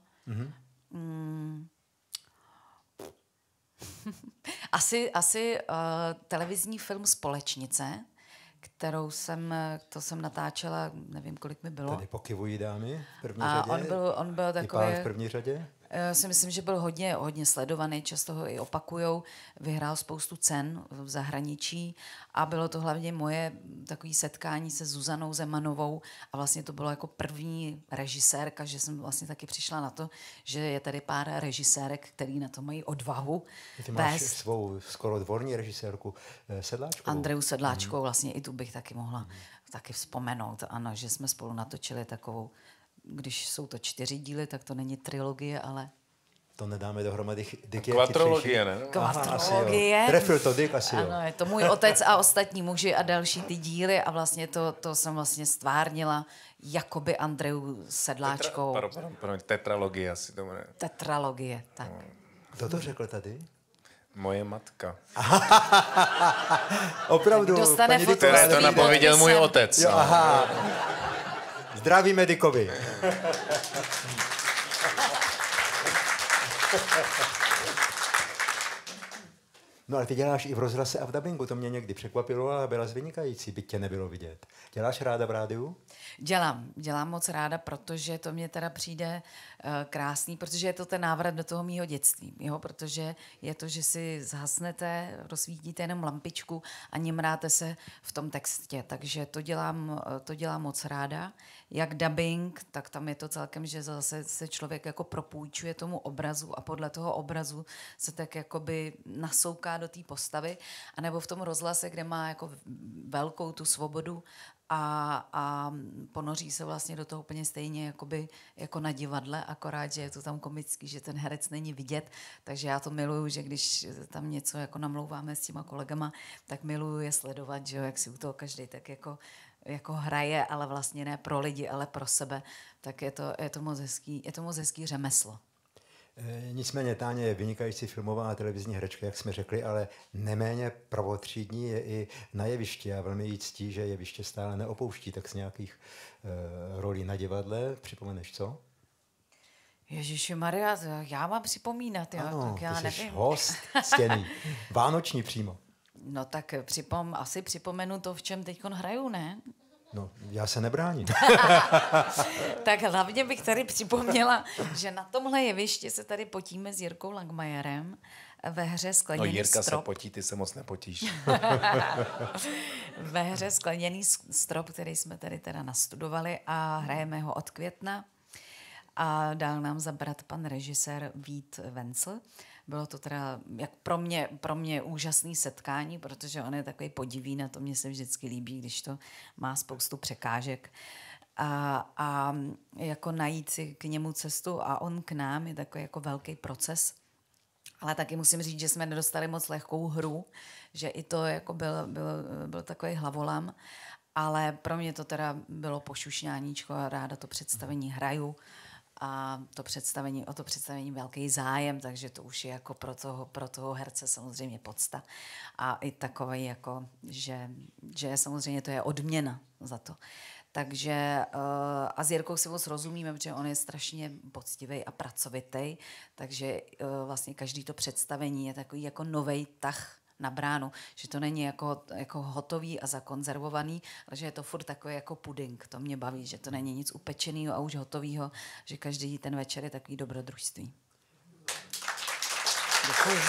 S3: Asi televizní film Společnice, kterou jsem natáčela, nevím, kolik mi bylo.
S2: Tady pokyvují dámy v první řadě.
S3: On byl takový...
S2: I pán v první řadě?
S3: Si myslím, že byl hodně sledovaný, často ho i opakujou. Vyhrál spoustu cen v zahraničí a bylo to hlavně moje takové setkání se Zuzanou Zemanovou a vlastně to bylo jako první režisérka, že jsem vlastně taky přišla na to, že je tady pár režisérek, který na to mají odvahu.
S2: Ty máš svou skoro dvorní režisérku Sedláčkovou.
S3: Andreu Sedláčkovou, vlastně i tu bych taky mohla taky vzpomenout. Ano, že jsme spolu natočili takovou, když jsou to 4 díly, tak to není trilogie, ale...
S2: To nedáme dohromady.
S4: Kvatrologie, ne?
S3: Kvatrologie.
S2: Trefil to Dick asi,
S3: ano, je to Můj otec a ostatní muži a další ty díly a vlastně to jsem vlastně stvárnila jakoby Andreu Sedláčkou.
S4: Tetralogie asi to jmenuje.
S3: Tetralogie, tak.
S2: Kdo to řekl tady?
S4: Moje matka.
S2: Opravdu.
S3: Dostane
S4: Které to napověděl můj otec.
S2: Jo, aha. Zdravíme Dickovi. No ale ty děláš i v rozhlase a v dabingu, to mě někdy překvapilo, ale byla vynikající, byť tě nebylo vidět. Děláš ráda v rádiu?
S3: Dělám moc ráda, protože to mě teda přijde krásný, protože je to ten návrat do toho mýho dětství, jo? Protože je to, že si zhasnete, rozsvítíte jenom lampičku a nimráte se v tom textě, takže to dělám moc ráda. Jak dabing, tak tam je to celkem, že zase se člověk jako propůjčuje tomu obrazu a podle toho obrazu se tak jakoby nasouká do té postavy, anebo v tom rozhlase, kde má jako velkou tu svobodu a ponoří se vlastně do toho úplně stejně jakoby, jako na divadle, akorát, že je to tam komický, že ten herec není vidět, takže já to miluju, že když tam něco jako namlouváme s těma kolegama, tak miluju je sledovat, že jo, jak si u toho každý tak jako hraje, ale vlastně ne pro lidi, ale pro sebe, tak je to moc hezký řemeslo.
S2: Nicméně Táně je vynikající filmová a televizní herečka, jak jsme řekli, ale neméně prvotřídní je i na jevišti a velmi jí ctí, že jeviště stále neopouští, tak z nějakých rolí na divadle připomeneš co?
S3: Ježiši Maria, já mám připomínat, jo?
S2: Ano,
S3: Tak já
S2: ty jsi
S3: nevím.
S2: host ctěný, vánoční přímo.
S3: No tak asi připomenu to, v čem teďkon hraju, ne?
S2: No, já se nebráním.
S3: Tak hlavně bych tady připomněla, že na tomhle jevišti se tady potíme s Jirkou Langmajerem ve hře Skleněný
S4: Jirka
S3: strop.
S4: se potí, ty se moc nepotíš.
S3: Ve hře Skleněný strop, který jsme tady teda nastudovali a hrajeme ho od května. A dal nám zabrat pan režisér Vít Vencl. Bylo to teda jak pro mě úžasné setkání, protože on je takový podivín a to mě se vždycky líbí, když to má spoustu překážek. A jako najít si k němu cestu a on k nám je takový jako velký proces. Ale taky musím říct, že jsme nedostali moc lehkou hru, že i to jako byl takový hlavolam. Ale pro mě to teda bylo pošušňáníčko a ráda to představení hraju. A o to představení velký zájem, takže to už je jako pro toho herce samozřejmě podsta. A i takový, jako, že samozřejmě to je odměna za to. Takže a s Jirkou si moc rozumíme, protože on je strašně poctivý a pracovitý, takže vlastně každý to představení je takový jako novej tah na bránu, že to není jako hotový a zakonzervovaný, ale že je to furt takový jako puding. To mě baví, že to není nic upečeného a už hotového, že každý ten večer je takový dobrodružství. Děkuji.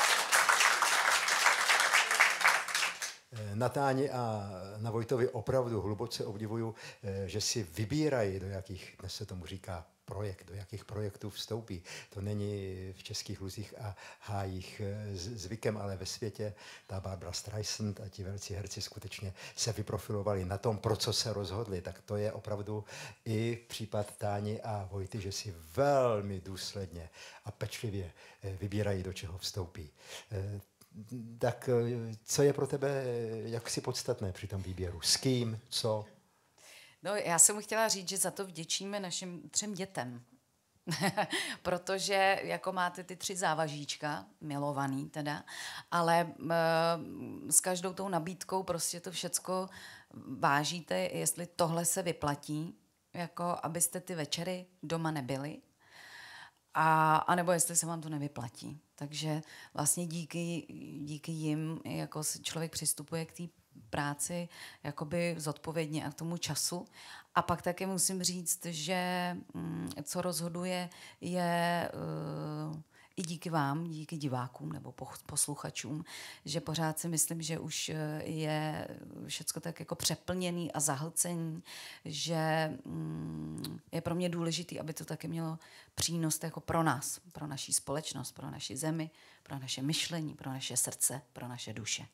S2: Na Táni a na Vojtovi opravdu hluboce obdivuju, že si vybírají, do jakých, dnes se tomu říká projekt, do jakých projektů vstoupí. To není v Českých luzích a hájích zvykem, ale ve světě ta Barbra Streisand a ti velcí herci skutečně se vyprofilovali na tom, pro co se rozhodli. Tak to je opravdu i případ Táni a Vojty, že si velmi důsledně a pečlivě vybírají, do čeho vstoupí. Tak co je pro tebe jaksi podstatné při tom výběru? S kým? Co?
S3: No, já jsem chtěla říct, že za to vděčíme našim 3 dětem. Protože jako máte ty 3 závažíčka, milovaný teda, ale s každou tou nabídkou prostě to všecko vážíte, jestli tohle se vyplatí, jako abyste ty večery doma nebyli, a nebo jestli se vám to nevyplatí. Takže vlastně díky jim jako člověk přistupuje k té práci jakoby zodpovědně a k tomu času. A pak taky musím říct, že co rozhoduje je i díky vám, díky divákům nebo posluchačům, že pořád si myslím, že už je všecko tak jako přeplněný a zahlcený, že je pro mě důležitý, aby to taky mělo přínos jako pro nás, pro naši společnost, pro naši zemi, pro naše myšlení, pro naše srdce, pro naše duše.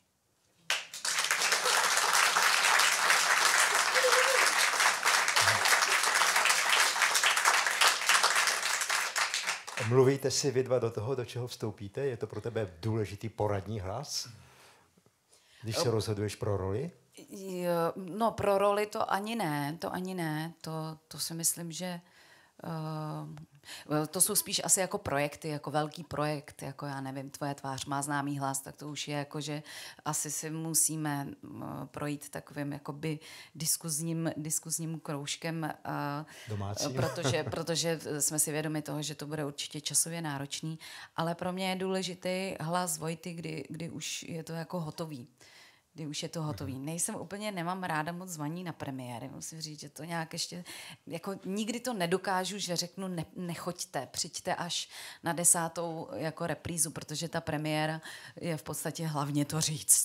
S2: Mluvíte si vy dva do toho, do čeho vstoupíte? Je to pro tebe důležitý poradní hlas? Když se rozhoduješ pro roli?
S3: No, pro roli to ani ne. To si myslím, že to jsou spíš asi jako projekty, jako velký projekt, jako já nevím, Tvoje tvář má známý hlas, tak to už je jako, že asi si musíme projít takovým jakoby diskuzním kroužkem,
S2: domácím.
S3: protože jsme si vědomi toho, že to bude určitě časově náročný, ale pro mě je důležitý hlas Vojty, kdy už je to jako hotový. Nemám ráda moc zvaní na premiéry, musím říct, že to nějak ještě, jako nikdy to nedokážu, že řeknu nechoďte, přijďte až na 10. jako reprízu, protože ta premiéra je v podstatě hlavně to říct.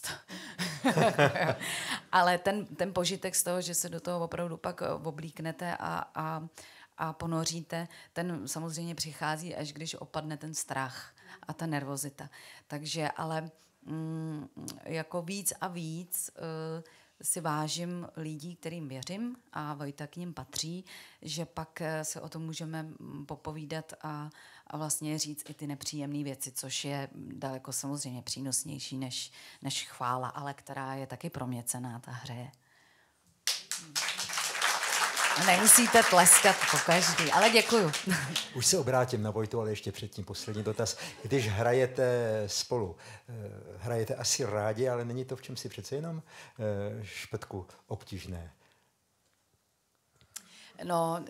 S3: Ale ten požitek z toho, že se do toho opravdu pak oblíknete a ponoříte, ten samozřejmě přichází, až když opadne ten strach a ta nervozita. Takže ale jako víc a víc si vážím lidí, kterým věřím a Vojta k nim patří, že pak se o tom můžeme popovídat a vlastně říct i ty nepříjemné věci, což je daleko samozřejmě přínosnější než chvála, ale která je taky pro mě cenná, ta hře. Nemusíte tleskat po každý, ale děkuju.
S2: Už se obrátím na Vojtu, ale ještě předtím poslední dotaz. Když hrajete spolu, hrajete asi rádi, ale není to v čem si přece jenom Špetku obtížné?
S3: No,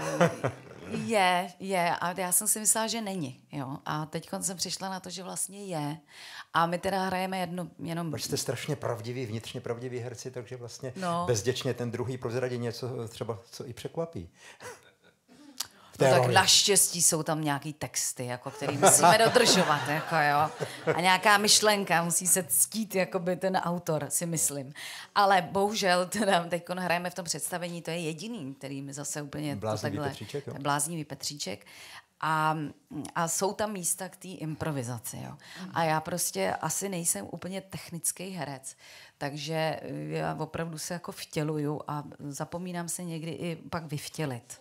S3: je. A já jsem si myslela, že není. Jo? A teď jsem přišla na to, že vlastně je. A my teda hrajeme jenom...
S2: Protože jste strašně pravdiví, vnitřně pravdiví herci, takže vlastně
S3: no.
S2: bezděčně ten druhý prozradí něco třeba, co i překvapí.
S3: No tak naštěstí jsou tam nějaký texty, jako, který musíme dodržovat, jako, jo. A nějaká myšlenka, musí se ctít jakoby ten autor, si myslím. Ale bohužel teda teď hrajeme v tom představení, to je jediný, který mi zase úplně
S2: Bláznivý Petříček, jo?
S3: Bláznivý Petříček. A jsou tam místa k té improvizaci. Jo. A já prostě asi nejsem úplně technický herec, takže já opravdu se jako vtěluju a zapomínám se někdy i pak vyvtělit.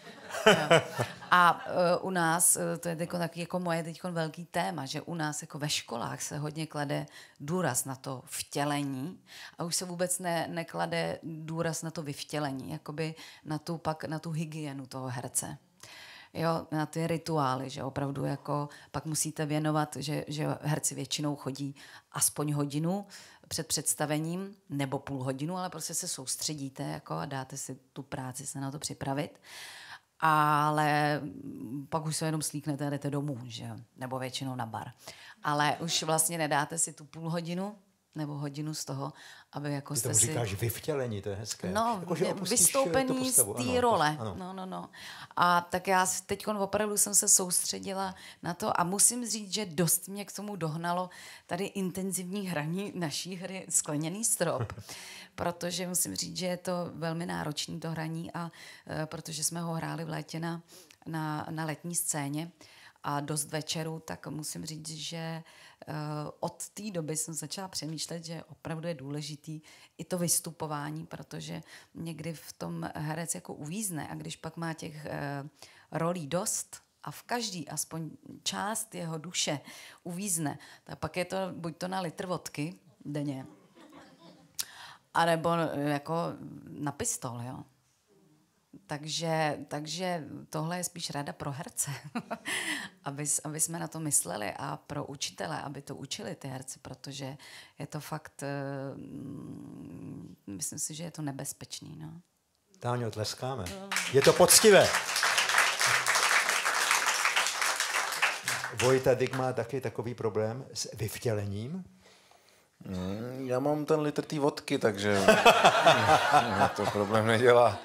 S3: A u nás, to je taky jako moje teď velký téma, že u nás jako ve školách se hodně klade důraz na to vtělení a už se vůbec neklade důraz na to vyvtělení, jakoby na tu hygienu toho herce. Jo, na ty rituály, že opravdu jako pak musíte věnovat, že herci většinou chodí aspoň hodinu před představením nebo půl hodinu, ale prostě se soustředíte jako a dáte si tu práci se na to připravit. Ale pak už se jenom slíknete a jdete domů, že? Nebo většinou na bar. Ale už vlastně nedáte si tu půl hodinu nebo hodinu z toho, aby jako jste si...
S2: říkáš vyvtělení, to je hezké.
S3: No, jako, vystoupení z té role. No. A tak já teď opravdu jsem se soustředila na to a musím říct, že dost mě k tomu dohnalo tady intenzivní hraní naší hry Skleněný strop. Protože musím říct, že je to velmi náročné to hraní a protože jsme ho hráli v létě na letní scéně a dost večerů, tak musím říct, že od té doby jsem začala přemýšlet, že opravdu je důležitý i to vystupování, protože někdy v tom herec jako uvízne a když pak má těch rolí dost a v každý aspoň část jeho duše uvízne, tak pak je to buď to na litr vodky denně, anebo jako na pistol, jo. Takže tohle je spíš rada pro herce, aby jsme na to mysleli a pro učitele, aby to učili ty herci, protože je to fakt, myslím si, že je to nebezpečný. No.
S2: Táňo, tleskáme. Je to poctivé. Vojta Dyk má taky takový problém s vyvtělením.
S4: Já mám ten litr té vodky, takže to problém nedělá.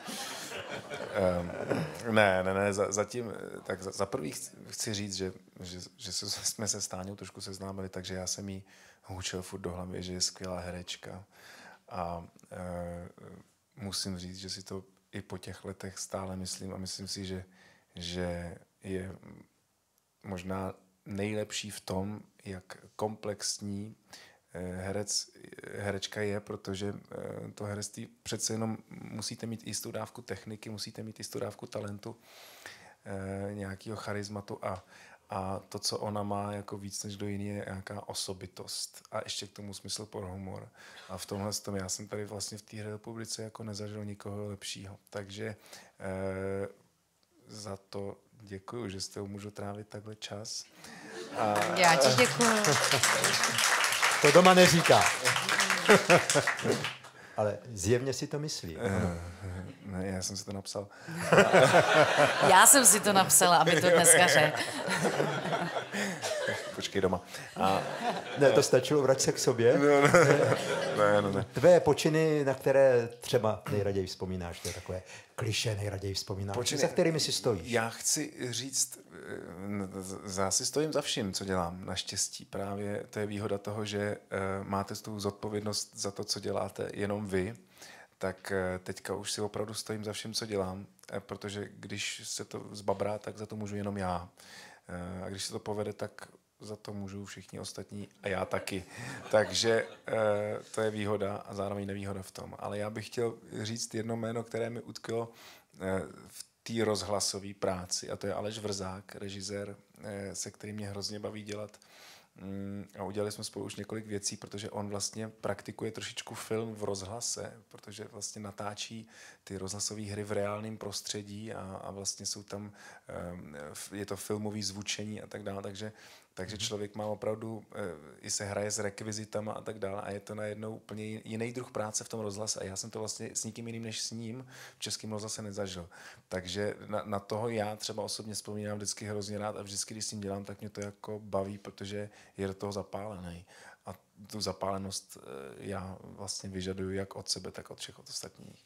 S4: Ne, zatím, tak za prvý chci říct, že jsme se s Táňou trošku seznámili, takže já jsem jí hůčel furt do hlavy, že je skvělá herečka a musím říct, že si to i po těch letech stále myslím a myslím si, že je možná nejlepší v tom, jak komplexní herečka je, protože to herectví přece jenom musíte mít jistou dávku techniky, musíte mít jistou dávku talentu, nějakého charizmatu a to, co ona má jako víc než do jiný, je nějaká osobitost a ještě k tomu smysl pro humor. A v tomhle tom já jsem tady vlastně v té republice jako nezažil nikoho lepšího. Takže za to děkuju, že s tebou můžu trávit takhle čas.
S3: Já ti děkuju.
S2: To doma neříká. Ale zjevně si to myslí.
S4: Ne, já jsem si to napsal.
S3: Já jsem si to napsala, aby to dneska řekl.
S4: Počkej doma.
S2: Ne, to stačilo, vrať se k sobě.
S4: Ne.
S2: Tvé počiny, na které třeba nejraději vzpomínáš, to je takové klišé, nejraději vzpomínáš, za kterými si stojíš.
S4: Já chci říct, já si stojím za vším, co dělám, naštěstí. Právě to je výhoda toho, že máte tu zodpovědnost za to, co děláte jenom vy, tak teďka už si opravdu stojím za vším, co dělám, protože když se to zbabrá, tak za to můžu jenom já. A když se to povede, tak za to můžou všichni ostatní a já taky. Takže to je výhoda a zároveň nevýhoda v tom. Ale já bych chtěl říct jedno jméno, které mi utkvělo v té rozhlasové práci a to je Aleš Vrzák, režisér, se kterým mě hrozně baví dělat a udělali jsme spolu už několik věcí, protože on vlastně praktikuje trošičku film v rozhlase, protože vlastně natáčí ty rozhlasové hry v reálném prostředí a vlastně jsou tam, je to filmový zvučení a tak dále, takže člověk má opravdu, i se hraje s rekvizitama a tak dále a je to najednou úplně jiný druh práce v tom rozhlase a já jsem to vlastně s nikým jiným než s ním v Českém rozhlase nezažil. Takže na toho já třeba osobně vzpomínám vždycky hrozně rád a vždycky, když s ním dělám, tak mě to jako baví, protože je do toho zapálený. A tu zapálenost já vlastně vyžaduju jak od sebe, tak od všech ostatních.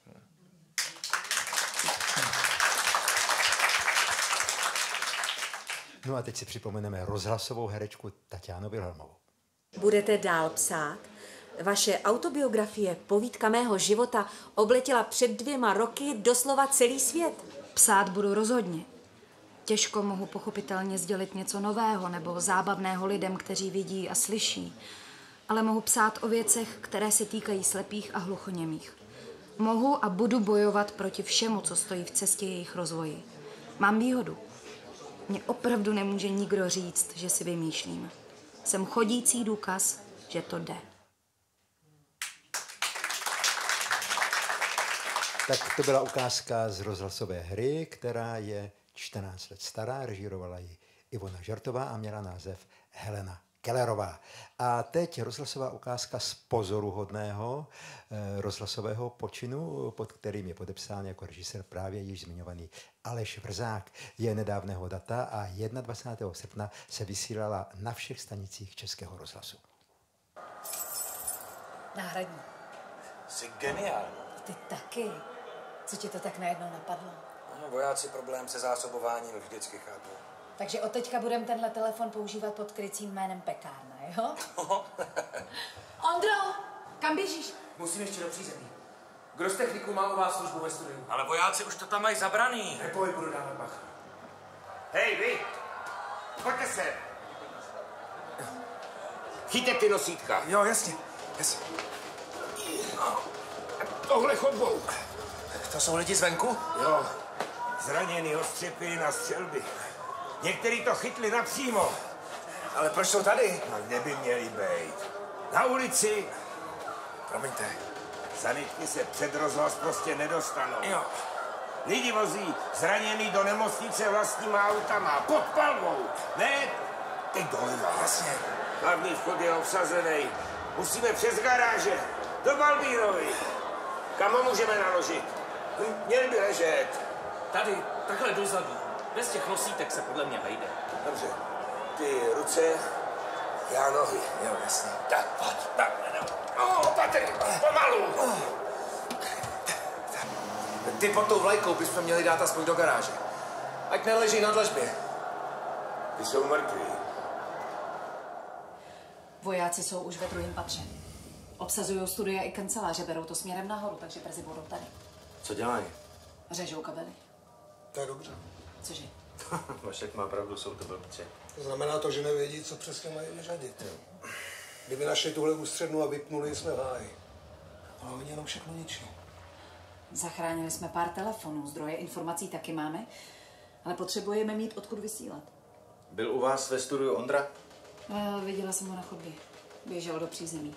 S2: No a teď si připomeneme rozhlasovou herečku Tatianu Wilhelmovou.
S10: Budete dál psát? Vaše autobiografie Povídka mého života obletěla před 2 roky doslova celý svět.
S7: Psát budu rozhodně. Těžko mohu pochopitelně sdělit něco nového nebo zábavného lidem, kteří vidí a slyší. Ale mohu psát o věcech, které se týkají slepých a hluchoněmých. Mohu a budu bojovat proti všemu, co stojí v cestě jejich rozvoji. Mám výhodu. Mně opravdu nemůže nikdo říct, že si vymýšlím. Jsem chodící důkaz, že to jde.
S2: Tak to byla ukázka z rozhlasové hry, která je 14 let stará, režírovala ji Ivona Žertová a měla název Helena Kellerová. A teď rozhlasová ukázka z pozoruhodného rozhlasového počinu, pod kterým je podepsán jako režisér právě již zmiňovaný Aleš Vrzák. Je nedávného data a 21. srpna se vysílala na všech stanicích Českého rozhlasu.
S11: Náhradní.
S12: Jsi geniální.
S11: Ty taky. Co ti to tak najednou napadlo?
S12: No, vojáci problém se zásobováním vždycky chápou.
S11: Takže od teďka budeme tenhle telefon používat pod krycím jménem Pekárna, jo? Ondro, kam běžíš?
S12: Musím ještě do přízemí. Kdo z techniků má u vás službu ve studiu? Ale vojáci už to tam mají zabraný. Neboj, budu dávat bacha. Hej, vy! Pojďte se! Chyťte ty nosítka. Jo, jasně. Tohle chodbou. To jsou lidi zvenku? Jo. Zraněný od střepy na střelby. Někteří to chytli napřímo. Ale proč jsou tady? No, kde by měli být? Na ulici. Promiňte. Sanitky se před rozhlas prostě nedostanou. Jo. Lidi vozí zraněný do nemocnice vlastníma autama. Pod palbou. Ne, teď doleva. Jasně. Hlavní vchod je obsazený. Musíme přes garáže. Do Balbírovy. Kam ho můžeme naložit? Měl by ležet.
S13: Tady, takhle dozadu. Bez těch nosítek se podle mě vejde.
S12: Dobře. Ty ruce, já nohy. Jo, jasně. Tak, pojď. Tak, opatry, pomalu. Ty pod tou vlajkou bychom měli dát aspoň do garáže. Ať neleží na dlažbě. Ty jsou mrtví.
S11: Vojáci jsou už ve 2. patře. Obsazují studie i kanceláře, berou to směrem nahoru, takže brzy budou tady.
S12: Co dělají?
S11: Řežou kabely.
S14: To je dobře.
S11: Cože?
S12: Vašek má pravdu, jsou to blbci.
S14: To znamená to, že nevědí, co přesně mají vyřadit. Kdyby našli tuhle ústřednu a vypnuli, jsme v háji. Ale oni jenom všechno ničí.
S11: Zachránili jsme pár telefonů, zdroje informací taky máme, ale potřebujeme mít odkud vysílat.
S12: Byl u vás ve studiu Ondra?
S11: Viděla jsem ho na chodbě. Běžel do přízemí.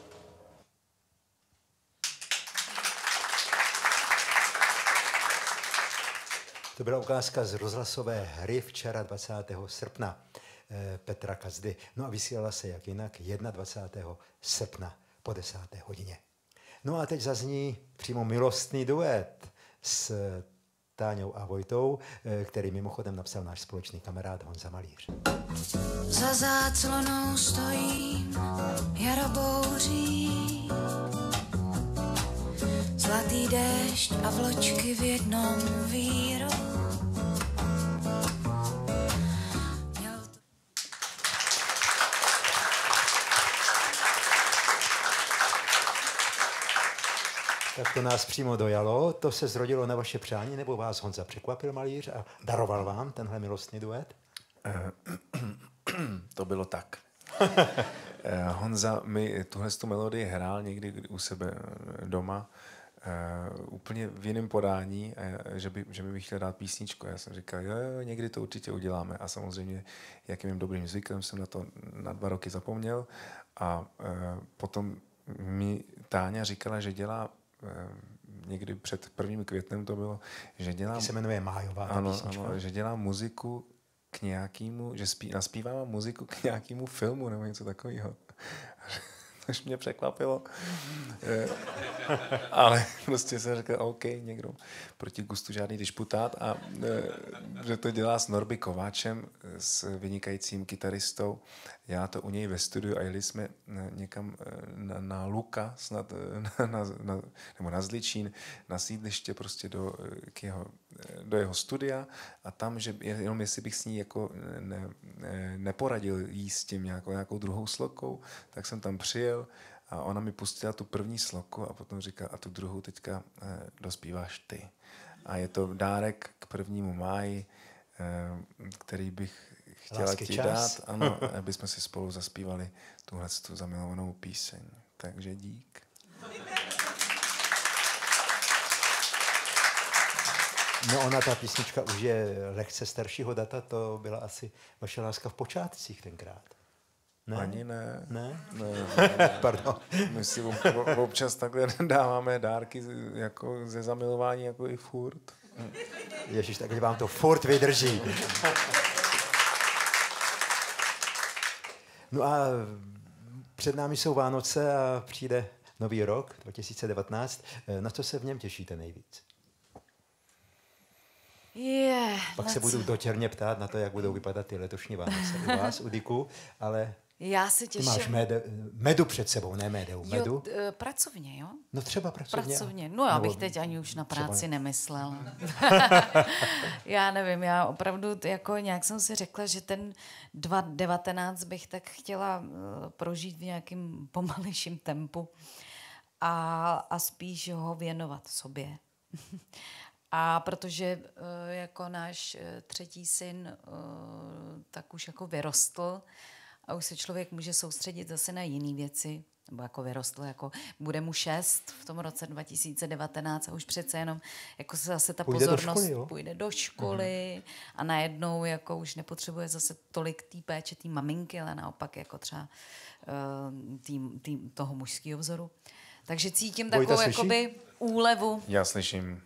S2: To byla ukázka z rozhlasové hry včera 20. srpna Petra Kazdy. No a vysílala se jak jinak 21. srpna po 10. hodině. No a teď zazní přímo milostný duet s Táňou a Vojtou, který mimochodem napsal náš společný kamarád Honza Malíř.
S15: Za záclonou stojím, jaro bouří, zlatý déšť a vločky v jednom víru.
S2: Tak to nás přímo dojalo. To se zrodilo na vaše přání, nebo vás Honza překvapil Malíř a daroval vám tenhle milostný duet?
S4: To bylo tak. Honza mi tuhle melodii hrál někdy u sebe doma úplně v jiném podání, že by mi chtěl dát písničku. Já jsem říkal, jo, někdy to určitě uděláme. A samozřejmě, jakým mým dobrým zvykem, jsem na to na 2 roky zapomněl. A potom mi Táňa říkala, že dělá někdy před 1. květnem to bylo, že dělá...
S2: Se jmenuje Májová písnička.
S4: Ano, že dělá muziku k nějakému, že naspívá muziku k nějakému filmu nebo něco takového. Což mě překvapilo. Ale prostě jsem řekl, OK, někdo proti gustu žádný disputát a že to dělá s Norby Kováčem, s vynikajícím kytaristou. Já to u něj ve studiu a jeli jsme někam na Luka, snad nebo na Zličín, na sídliště prostě do jeho studia a tam, že jenom jestli bych s ní jako neporadil jí s tím nějakou druhou slokou, tak jsem tam přijel a ona mi pustila tu první sloku a potom říká, a tu druhou teďka dospíváš ty. A je to dárek k 1. máji, který bych chtěla ti dát, ano, aby jsme si spolu zaspívali tu zamilovanou píseň. Takže dík.
S2: No ona, ta písnička už je lehce staršího data, to byla asi vaše láska v počátcích tenkrát. Ne?
S4: Ani ne.
S2: Ne?
S4: Ne.
S2: Pardon.
S4: My si občas takhle dáváme dárky jako ze zamilování, jako i furt.
S2: Ježiš, tak vám to furt vydrží. No a před námi jsou Vánoce a přijde nový rok, 2019. Na co se v něm těšíte nejvíc? Pak se budu dotěrně ptát na to, jak budou vypadat ty letošní Vánoce u vás, u Diku, ale
S3: já se těším.
S2: Ty máš medu před sebou, ne medu.
S3: Jo, pracovně, jo?
S2: No třeba pracovně.
S3: Pracovně. No já bych teď ani už na práci třeba nemyslela. Já nevím, já opravdu jako nějak jsem si řekla, že ten 2019 bych tak chtěla prožít v nějakým pomalejším tempu a spíš ho věnovat sobě. A protože jako náš 3. syn tak už jako vyrostl a už se člověk může soustředit zase na jiné věci, nebo jako vyrostl, jako bude mu 6 v tom roce 2019 a už přece jenom jako se zase ta pozornost půjde do školy a najednou jako už nepotřebuje zase tolik té péče té maminky, ale naopak jako třeba toho mužského vzoru. Takže cítím takovou jakoby úlevu.
S4: Já slyším.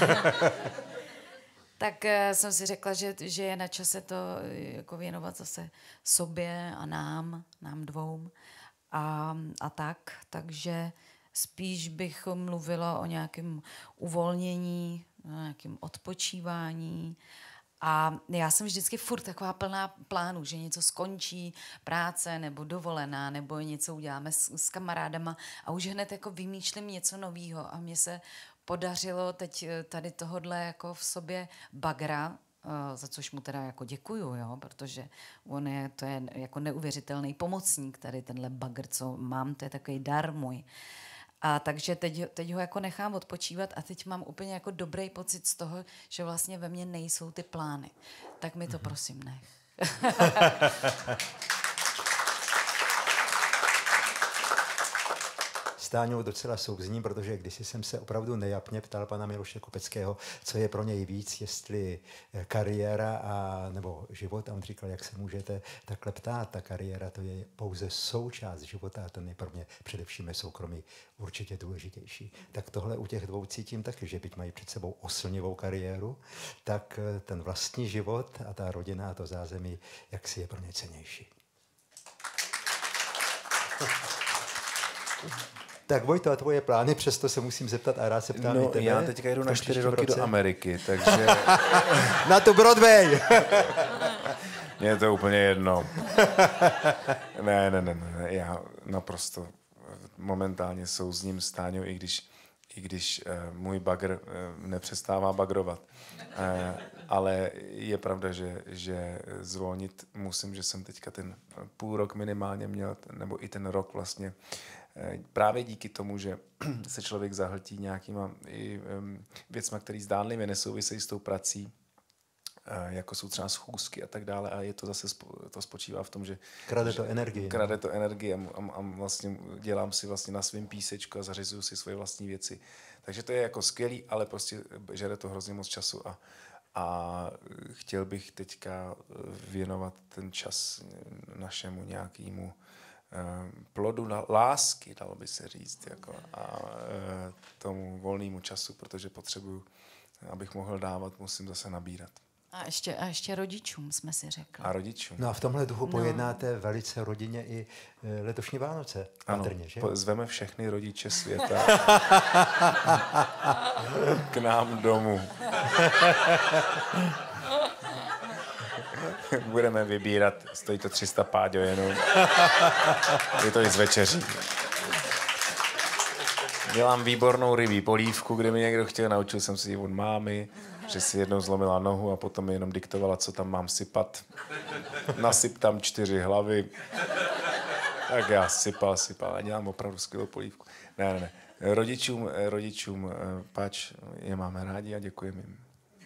S3: Tak jsem si řekla, že je na čase to jako věnovat zase sobě a nám dvou a tak. Takže spíš bych mluvila o nějakém uvolnění, o nějakém odpočívání. A já jsem vždycky furt taková plná plánů, že něco skončí, práce nebo dovolená, nebo něco uděláme s kamarádama a už hned jako vymýšlím něco novýho. A mně se podařilo teď tady tohodle jako v sobě bagra, za což mu teda jako děkuju, jo, protože to je jako neuvěřitelný pomocník, tady tenhle bagr, co mám, to je takový dar můj. A takže teď ho jako nechám odpočívat a teď mám úplně jako dobrý pocit z toho, že vlastně ve mně nejsou ty plány. Tak mi to prosím nech.
S2: S Táňou docela souzním, protože kdysi jsem se opravdu nejapně ptal pana Miloše Kopeckého, co je pro něj víc, jestli kariéra nebo život. A on říkal, jak se můžete takhle ptát. Ta kariéra to je pouze součást života a ten je pro mě především soukromí určitě důležitější. Tak tohle u těch dvou cítím taky, že byť mají před sebou oslnivou kariéru, tak ten vlastní život a ta rodina a to zázemí, jak si je pro ně cennější. Tak Vojto, a tvoje plány, přesto se musím zeptat a rád se ptám i tebe.
S4: Já teďka jdu na 4 roky do Ameriky, takže...
S2: Na tu Broadway!
S4: Mně je to úplně jedno. Ne, já naprosto momentálně souzním s Táňou, i když můj bagr nepřestává bagrovat. Ale je pravda, že zvolnit musím, že jsem teďka ten půl rok minimálně měl, nebo i ten rok vlastně, právě díky tomu, že se člověk zahltí nějakýma věcma, které zdánlivě nesouvisejí s tou prací, jako jsou třeba schůzky a tak dále a je to zase, to spočívá v tom, že
S2: krade to energii.
S4: Krade to energii a vlastně dělám si vlastně na svém písečku a zařizuju si svoje vlastní věci. Takže to je jako skvělý, ale prostě žere to hrozně moc času a chtěl bych teďka věnovat ten čas našemu nějakému plodu lásky, dalo by se říct, jako, a tomu volnému času, protože potřebuju, abych mohl dávat, musím zase nabírat.
S3: A ještě rodičům jsme si řekli.
S4: A rodičům.
S2: No a v tomhle duchu pojednáte velice rodině i letošní Vánoce.
S4: Ano,
S2: patrně, že?
S4: Zveme všechny rodiče světa k nám domů. Budeme vybírat, stojí to 300 páďo jenom. Je to i z večeří. Dělám výbornou rybí polívku, kde mi někdo chtěl, naučil jsem si ji od mámy, že si jednou zlomila nohu a potom mi jenom diktovala, co tam mám sypat. Nasyp tam 4 hlavy. Tak já sypal a dělám opravdu skvělou polívku. Ne. Rodičům pač je máme rádi a děkujeme jim.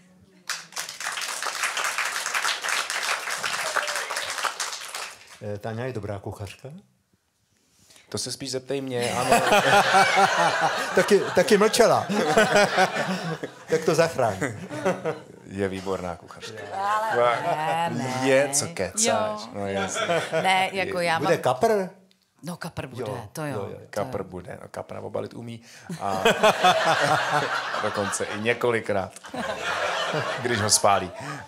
S2: Táňa je dobrá kuchařka?
S4: To se spíš zeptej mě, ano.
S2: taky mlčela. Tak to zachraň.
S4: Je výborná kuchařka.
S3: Ne.
S4: Je, co kecáš. No,
S3: ne, jako já
S2: bude kapr?
S3: No kapr bude, to jo.
S4: Kapr bude, no, kapra obalit umí. A dokonce i několikrát, když ho spálí.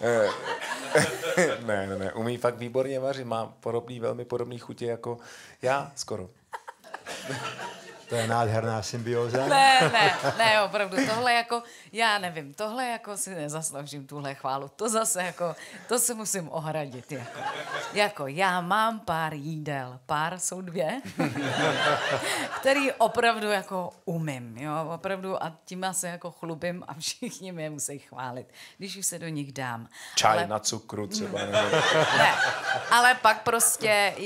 S4: Ne, umí fakt výborně vařit, má velmi podobný chutě jako já skoro.
S2: To je nádherná symbióza.
S3: Ne, opravdu, tohle jako, já nevím, tohle jako si nezasloužím, tuhle chválu, to zase jako, to se musím ohradit, jako já mám pár jídel, pár jsou 2, který opravdu jako umím, jo, opravdu a tím se jako chlubím a všichni mě musí chválit, když už se do nich dám.
S4: Čaj na cukru třeba.
S3: Ne, ale pak prostě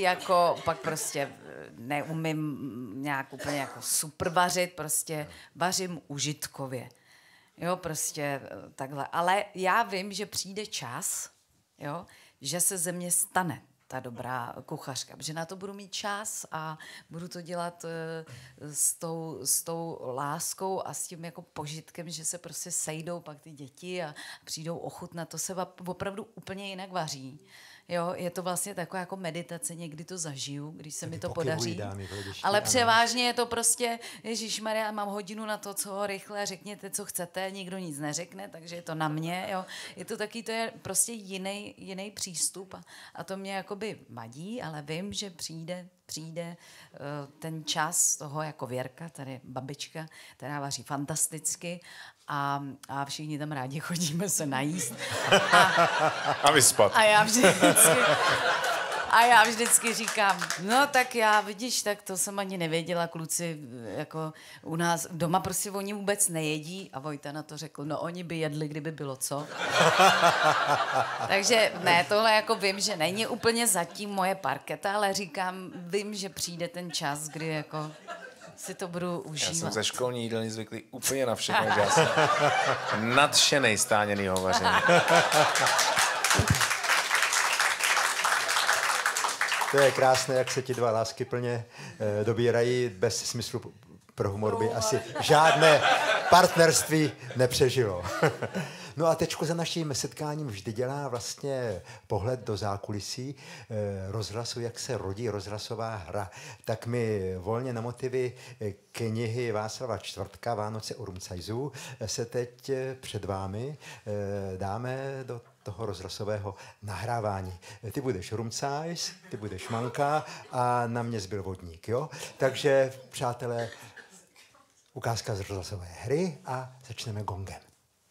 S3: neumím nějak úplně jako super vařit, prostě vařím užitkově. Jo, prostě takhle. Ale já vím, že přijde čas, jo, že se ze mě stane ta dobrá kuchařka, protože na to budu mít čas a budu to dělat s tou láskou a s tím jako požitkem, že se prostě sejdou pak ty děti a přijdou ochutnat. To se opravdu úplně jinak vaří. Jo, je to vlastně taková jako meditace, někdy to zažiju, když se mi to podaří. Ale převážně je to prostě, ježišmarja, mám hodinu na to, co rychle řekněte, co chcete, nikdo nic neřekne, takže je to na mě, jo. Je to taky, to je prostě jiný přístup a to mě jakoby vadí, ale vím, že přijde ten čas toho jako Věrka, tady babička, která vaří fantasticky a všichni tam rádi chodíme se najíst.
S4: A vyspat.
S3: A já vždycky říkám, no tak já, vidíš, tak to jsem ani nevěděla, kluci, jako u nás doma prostě oni vůbec nejedí a Vojta na to řekl, no oni by jedli, kdyby bylo co. Takže ne, tohle jako vím, že není úplně zatím moje parketa, ale říkám, vím, že přijde ten čas, kdy jako si to budu užívat.
S4: Já jsem ze školní jídelny zvyklý úplně na všechno, že já jsem nadšenej stáněnýho vaření.
S2: To je krásné, jak se ti dva láskyplně dobírají. Bez smyslu pro humor by asi žádné partnerství nepřežilo. No a teďko za naším setkáním vždy dělá vlastně pohled do zákulisí rozhlasu, jak se rodí rozhlasová hra. Tak my volně na motivy knihy Václava Čtvrtka Vánoce u Rumcajzů se teď před vámi dáme do toho rozhlasového nahrávání. Ty budeš Rumcajs, ty budeš Manka a na mě zbyl vodník, jo? Takže, přátelé, ukázka z rozhlasové hry a začneme gongem.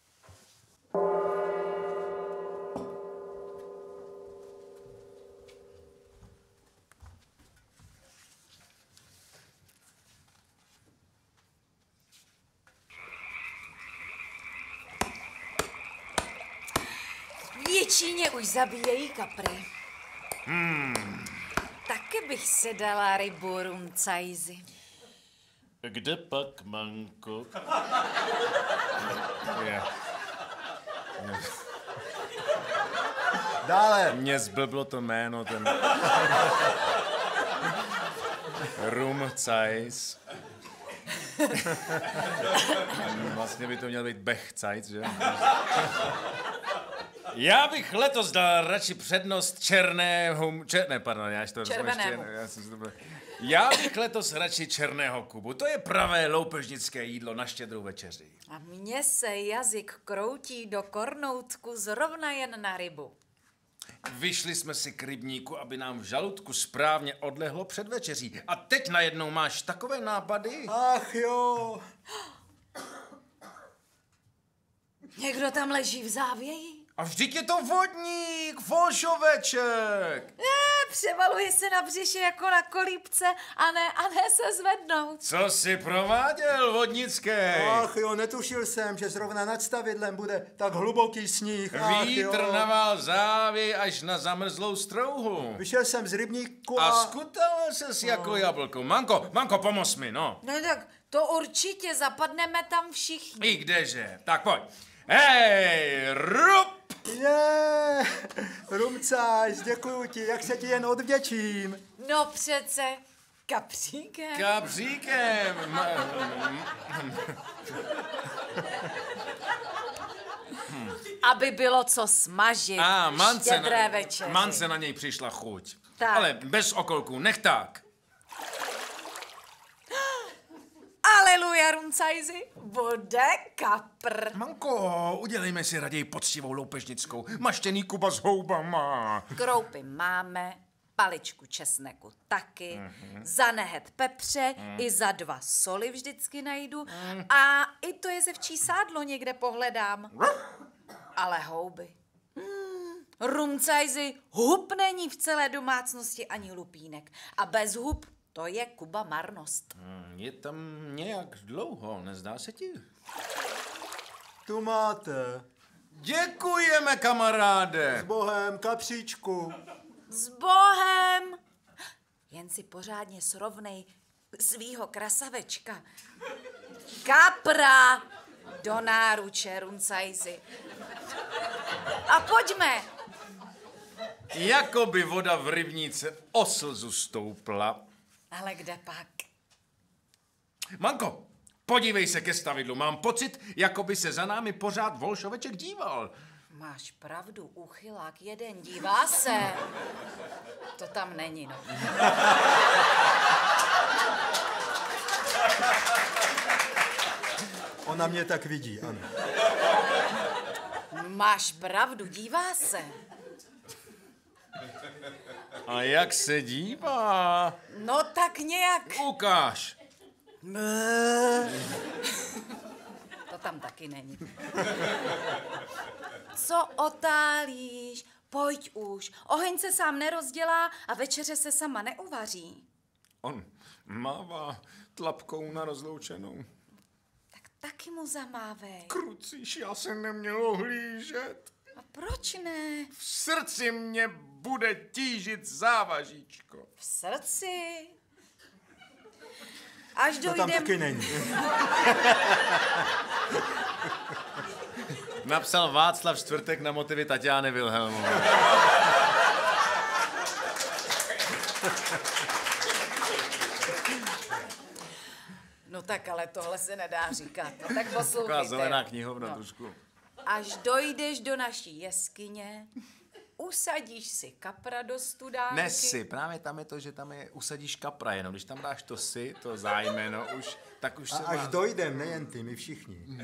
S11: Číně už zabíjejí kapry. Taky bych si dala rybu Rumcajzy.
S16: Kde pak, Manko?
S2: Dále.
S4: Mně zblblo to jméno, ten... Rumcajs. Vlastně by to měl být Bechcajs, že? Já bych letos dal radši přednost černému...
S11: Červenému.
S4: Já bych letos radši černého Kubu. To je pravé loupežnické jídlo na Štědrou večeři.
S11: A mně se jazyk kroutí do kornoutku zrovna jen na rybu.
S4: Vyšli jsme si k rybníku, aby nám v žaludku správně odlehlo před večeří. A teď najednou máš takové nápady?
S2: Ach jo.
S11: Někdo tam leží v závěji?
S4: A vždyť je to vodník, Volšoveček.
S11: Převaluje se na břiše jako na kolípce a ne se zvednout.
S4: Co jsi prováděl, vodnické?
S2: Ach jo, netušil jsem, že zrovna nad stavidlem bude tak hluboký sníh.
S4: Vítr navál závěj až na zamrzlou strouhu.
S2: Vyšel jsem z rybníku
S4: a skutal ses jako jablko. Manko, pomoz mi, no.
S11: No tak to určitě, zapadneme tam všichni.
S4: I kdeže, tak pojď. Hej, rup!
S2: Rumcajs, děkuju ti, jak se ti jen odvděčím.
S11: No přece, kapříkem.
S4: Kapříkem.
S11: Aby bylo co smažit. Štědré večeři.
S4: Mance na něj přišla chuť.
S11: Tak.
S4: Ale bez okolků, nech tak.
S11: Aleluja, Rumcajsi, bude kapr.
S4: Manko, udělejme si raději poctivou loupežnickou. Maštěný Kuba s houbama.
S11: Kroupy máme, paličku česneku taky, za nehet pepře, i za 2 soli vždycky najdu a i to jezevčí sádlo někde pohledám. Ale houby. Rumcajsi, hub není v celé domácnosti ani lupínek a bez hub to je Kuba marnost.
S4: Je tam nějak dlouho, nezdá se ti?
S2: Tu máte.
S4: Děkujeme, kamaráde.
S2: S Bohem, kapříčku.
S11: S Bohem. Jen si pořádně srovnej svýho krasavečka. Kapra do náruče, Rumcajsi. A pojďme.
S4: Jakoby voda v rybníce o slzu stoupla.
S11: Ale kde pak?
S4: Manko, podívej se ke stavidlu. Mám pocit, jako by se za námi pořád Volšoveček díval.
S11: Máš pravdu, úchylák jeden, dívá se. To tam není, no.
S2: Ona mě tak vidí, ano.
S11: Máš pravdu, dívá se.
S4: A jak se dívá?
S11: No tak nějak.
S4: Ukáž.
S11: To tam taky není. Co otálíš? Pojď už. Oheň se sám nerozdělá a večeře se sama neuvaří.
S4: On mává tlapkou na rozloučenou.
S11: Taky mu zamávej.
S4: Krucíš, já jsem neměl ohlížet.
S11: A proč ne?
S4: V srdci mě bude tížit závažíčko.
S11: V srdci? Až
S2: to
S11: dojdem...
S2: tam taky není.
S4: Napsal Václav Čtvrtek na motivy Tatiány Vilhelmové.
S11: No tak ale tohle se nedá říkat. No tak poslouchejte.
S4: Taková zelená knihovna trošku.
S11: Až dojdeš do naší jeskyně, usadíš si kapra do studánky.
S4: Nesi, právě tam je to, že tam je usadíš kapra, jenom když tam dáš to si, to zájmeno už, tak už se
S2: až
S4: má...
S2: dojdem, nejen ty, my všichni.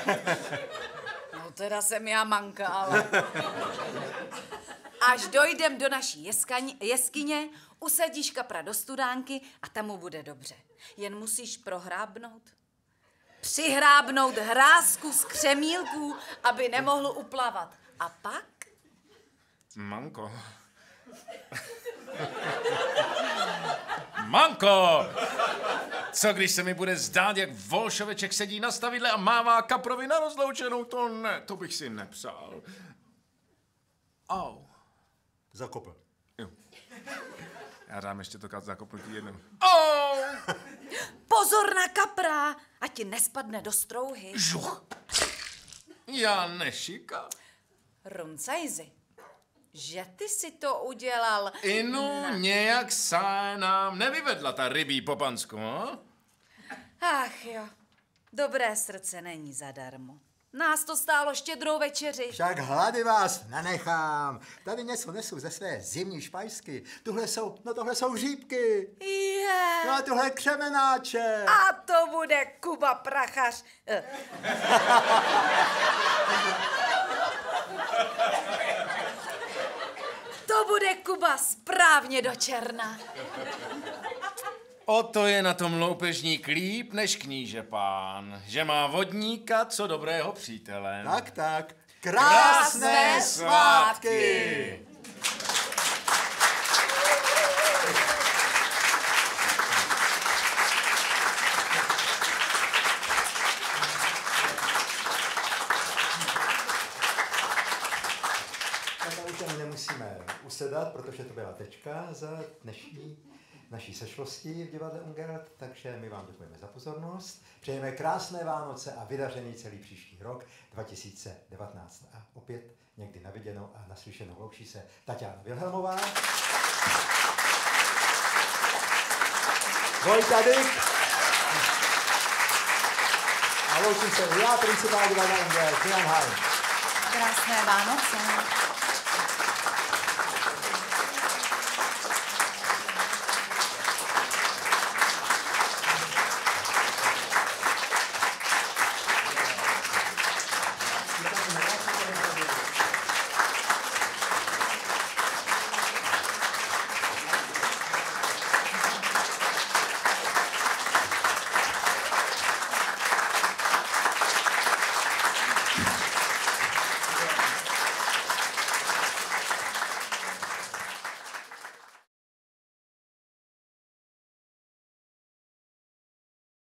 S11: No teda jsem já manka, ale... Až dojdem do naší jeskyně, usadíš kapra do studánky a tam mu bude dobře. Jen musíš přihrábnout hrázku z křemílků, aby nemohl uplavat. A pak?
S4: Manko. Manko! Co když se mi bude zdát, jak Volšoveček sedí na stavidle a mává kaprovi na rozloučenou? To ne, to bych si nepřál. Au.
S2: Zakopl.
S4: Jo. Já dám ještě to zakopnutí jednou.
S11: Oh! Pozor na kapra, ať ti nespadne do strouhy.
S4: Žuch. Já nešika.
S11: Rumcajsi, že ty si to udělal.
S16: Inu nějak se nám nevyvedla ta rybí po pansku, no?
S11: Ach jo, dobré srdce není zadarmo. Nás to stálo štědrou večeři.
S2: Však hlady vás nenechám. Tady něco nesu ze své zimní špajsky. Tohle jsou hříbky.
S11: Je.
S2: No a tohle křemenáče.
S11: A to bude Kuba Prachař. To bude Kuba správně do černa.
S16: O to je na tom loupežník líp než kníže pán, že má vodníka co dobrého přítele.
S2: Tak. Krásné svátky! Už ani nemusíme usedat, protože to byla tečka za dnešní naší sešlosti v divadle Ungert, takže my vám děkujeme za pozornost. Přejeme krásné Vánoce a vydařený celý příští rok 2019. A opět někdy na viděnou a naslyšenou loučí se Tatiana Vilhelmová. Vojta Dyk. A loučím se já, principál divadla Ungert, Milan Hain.
S3: Krásné Vánoce.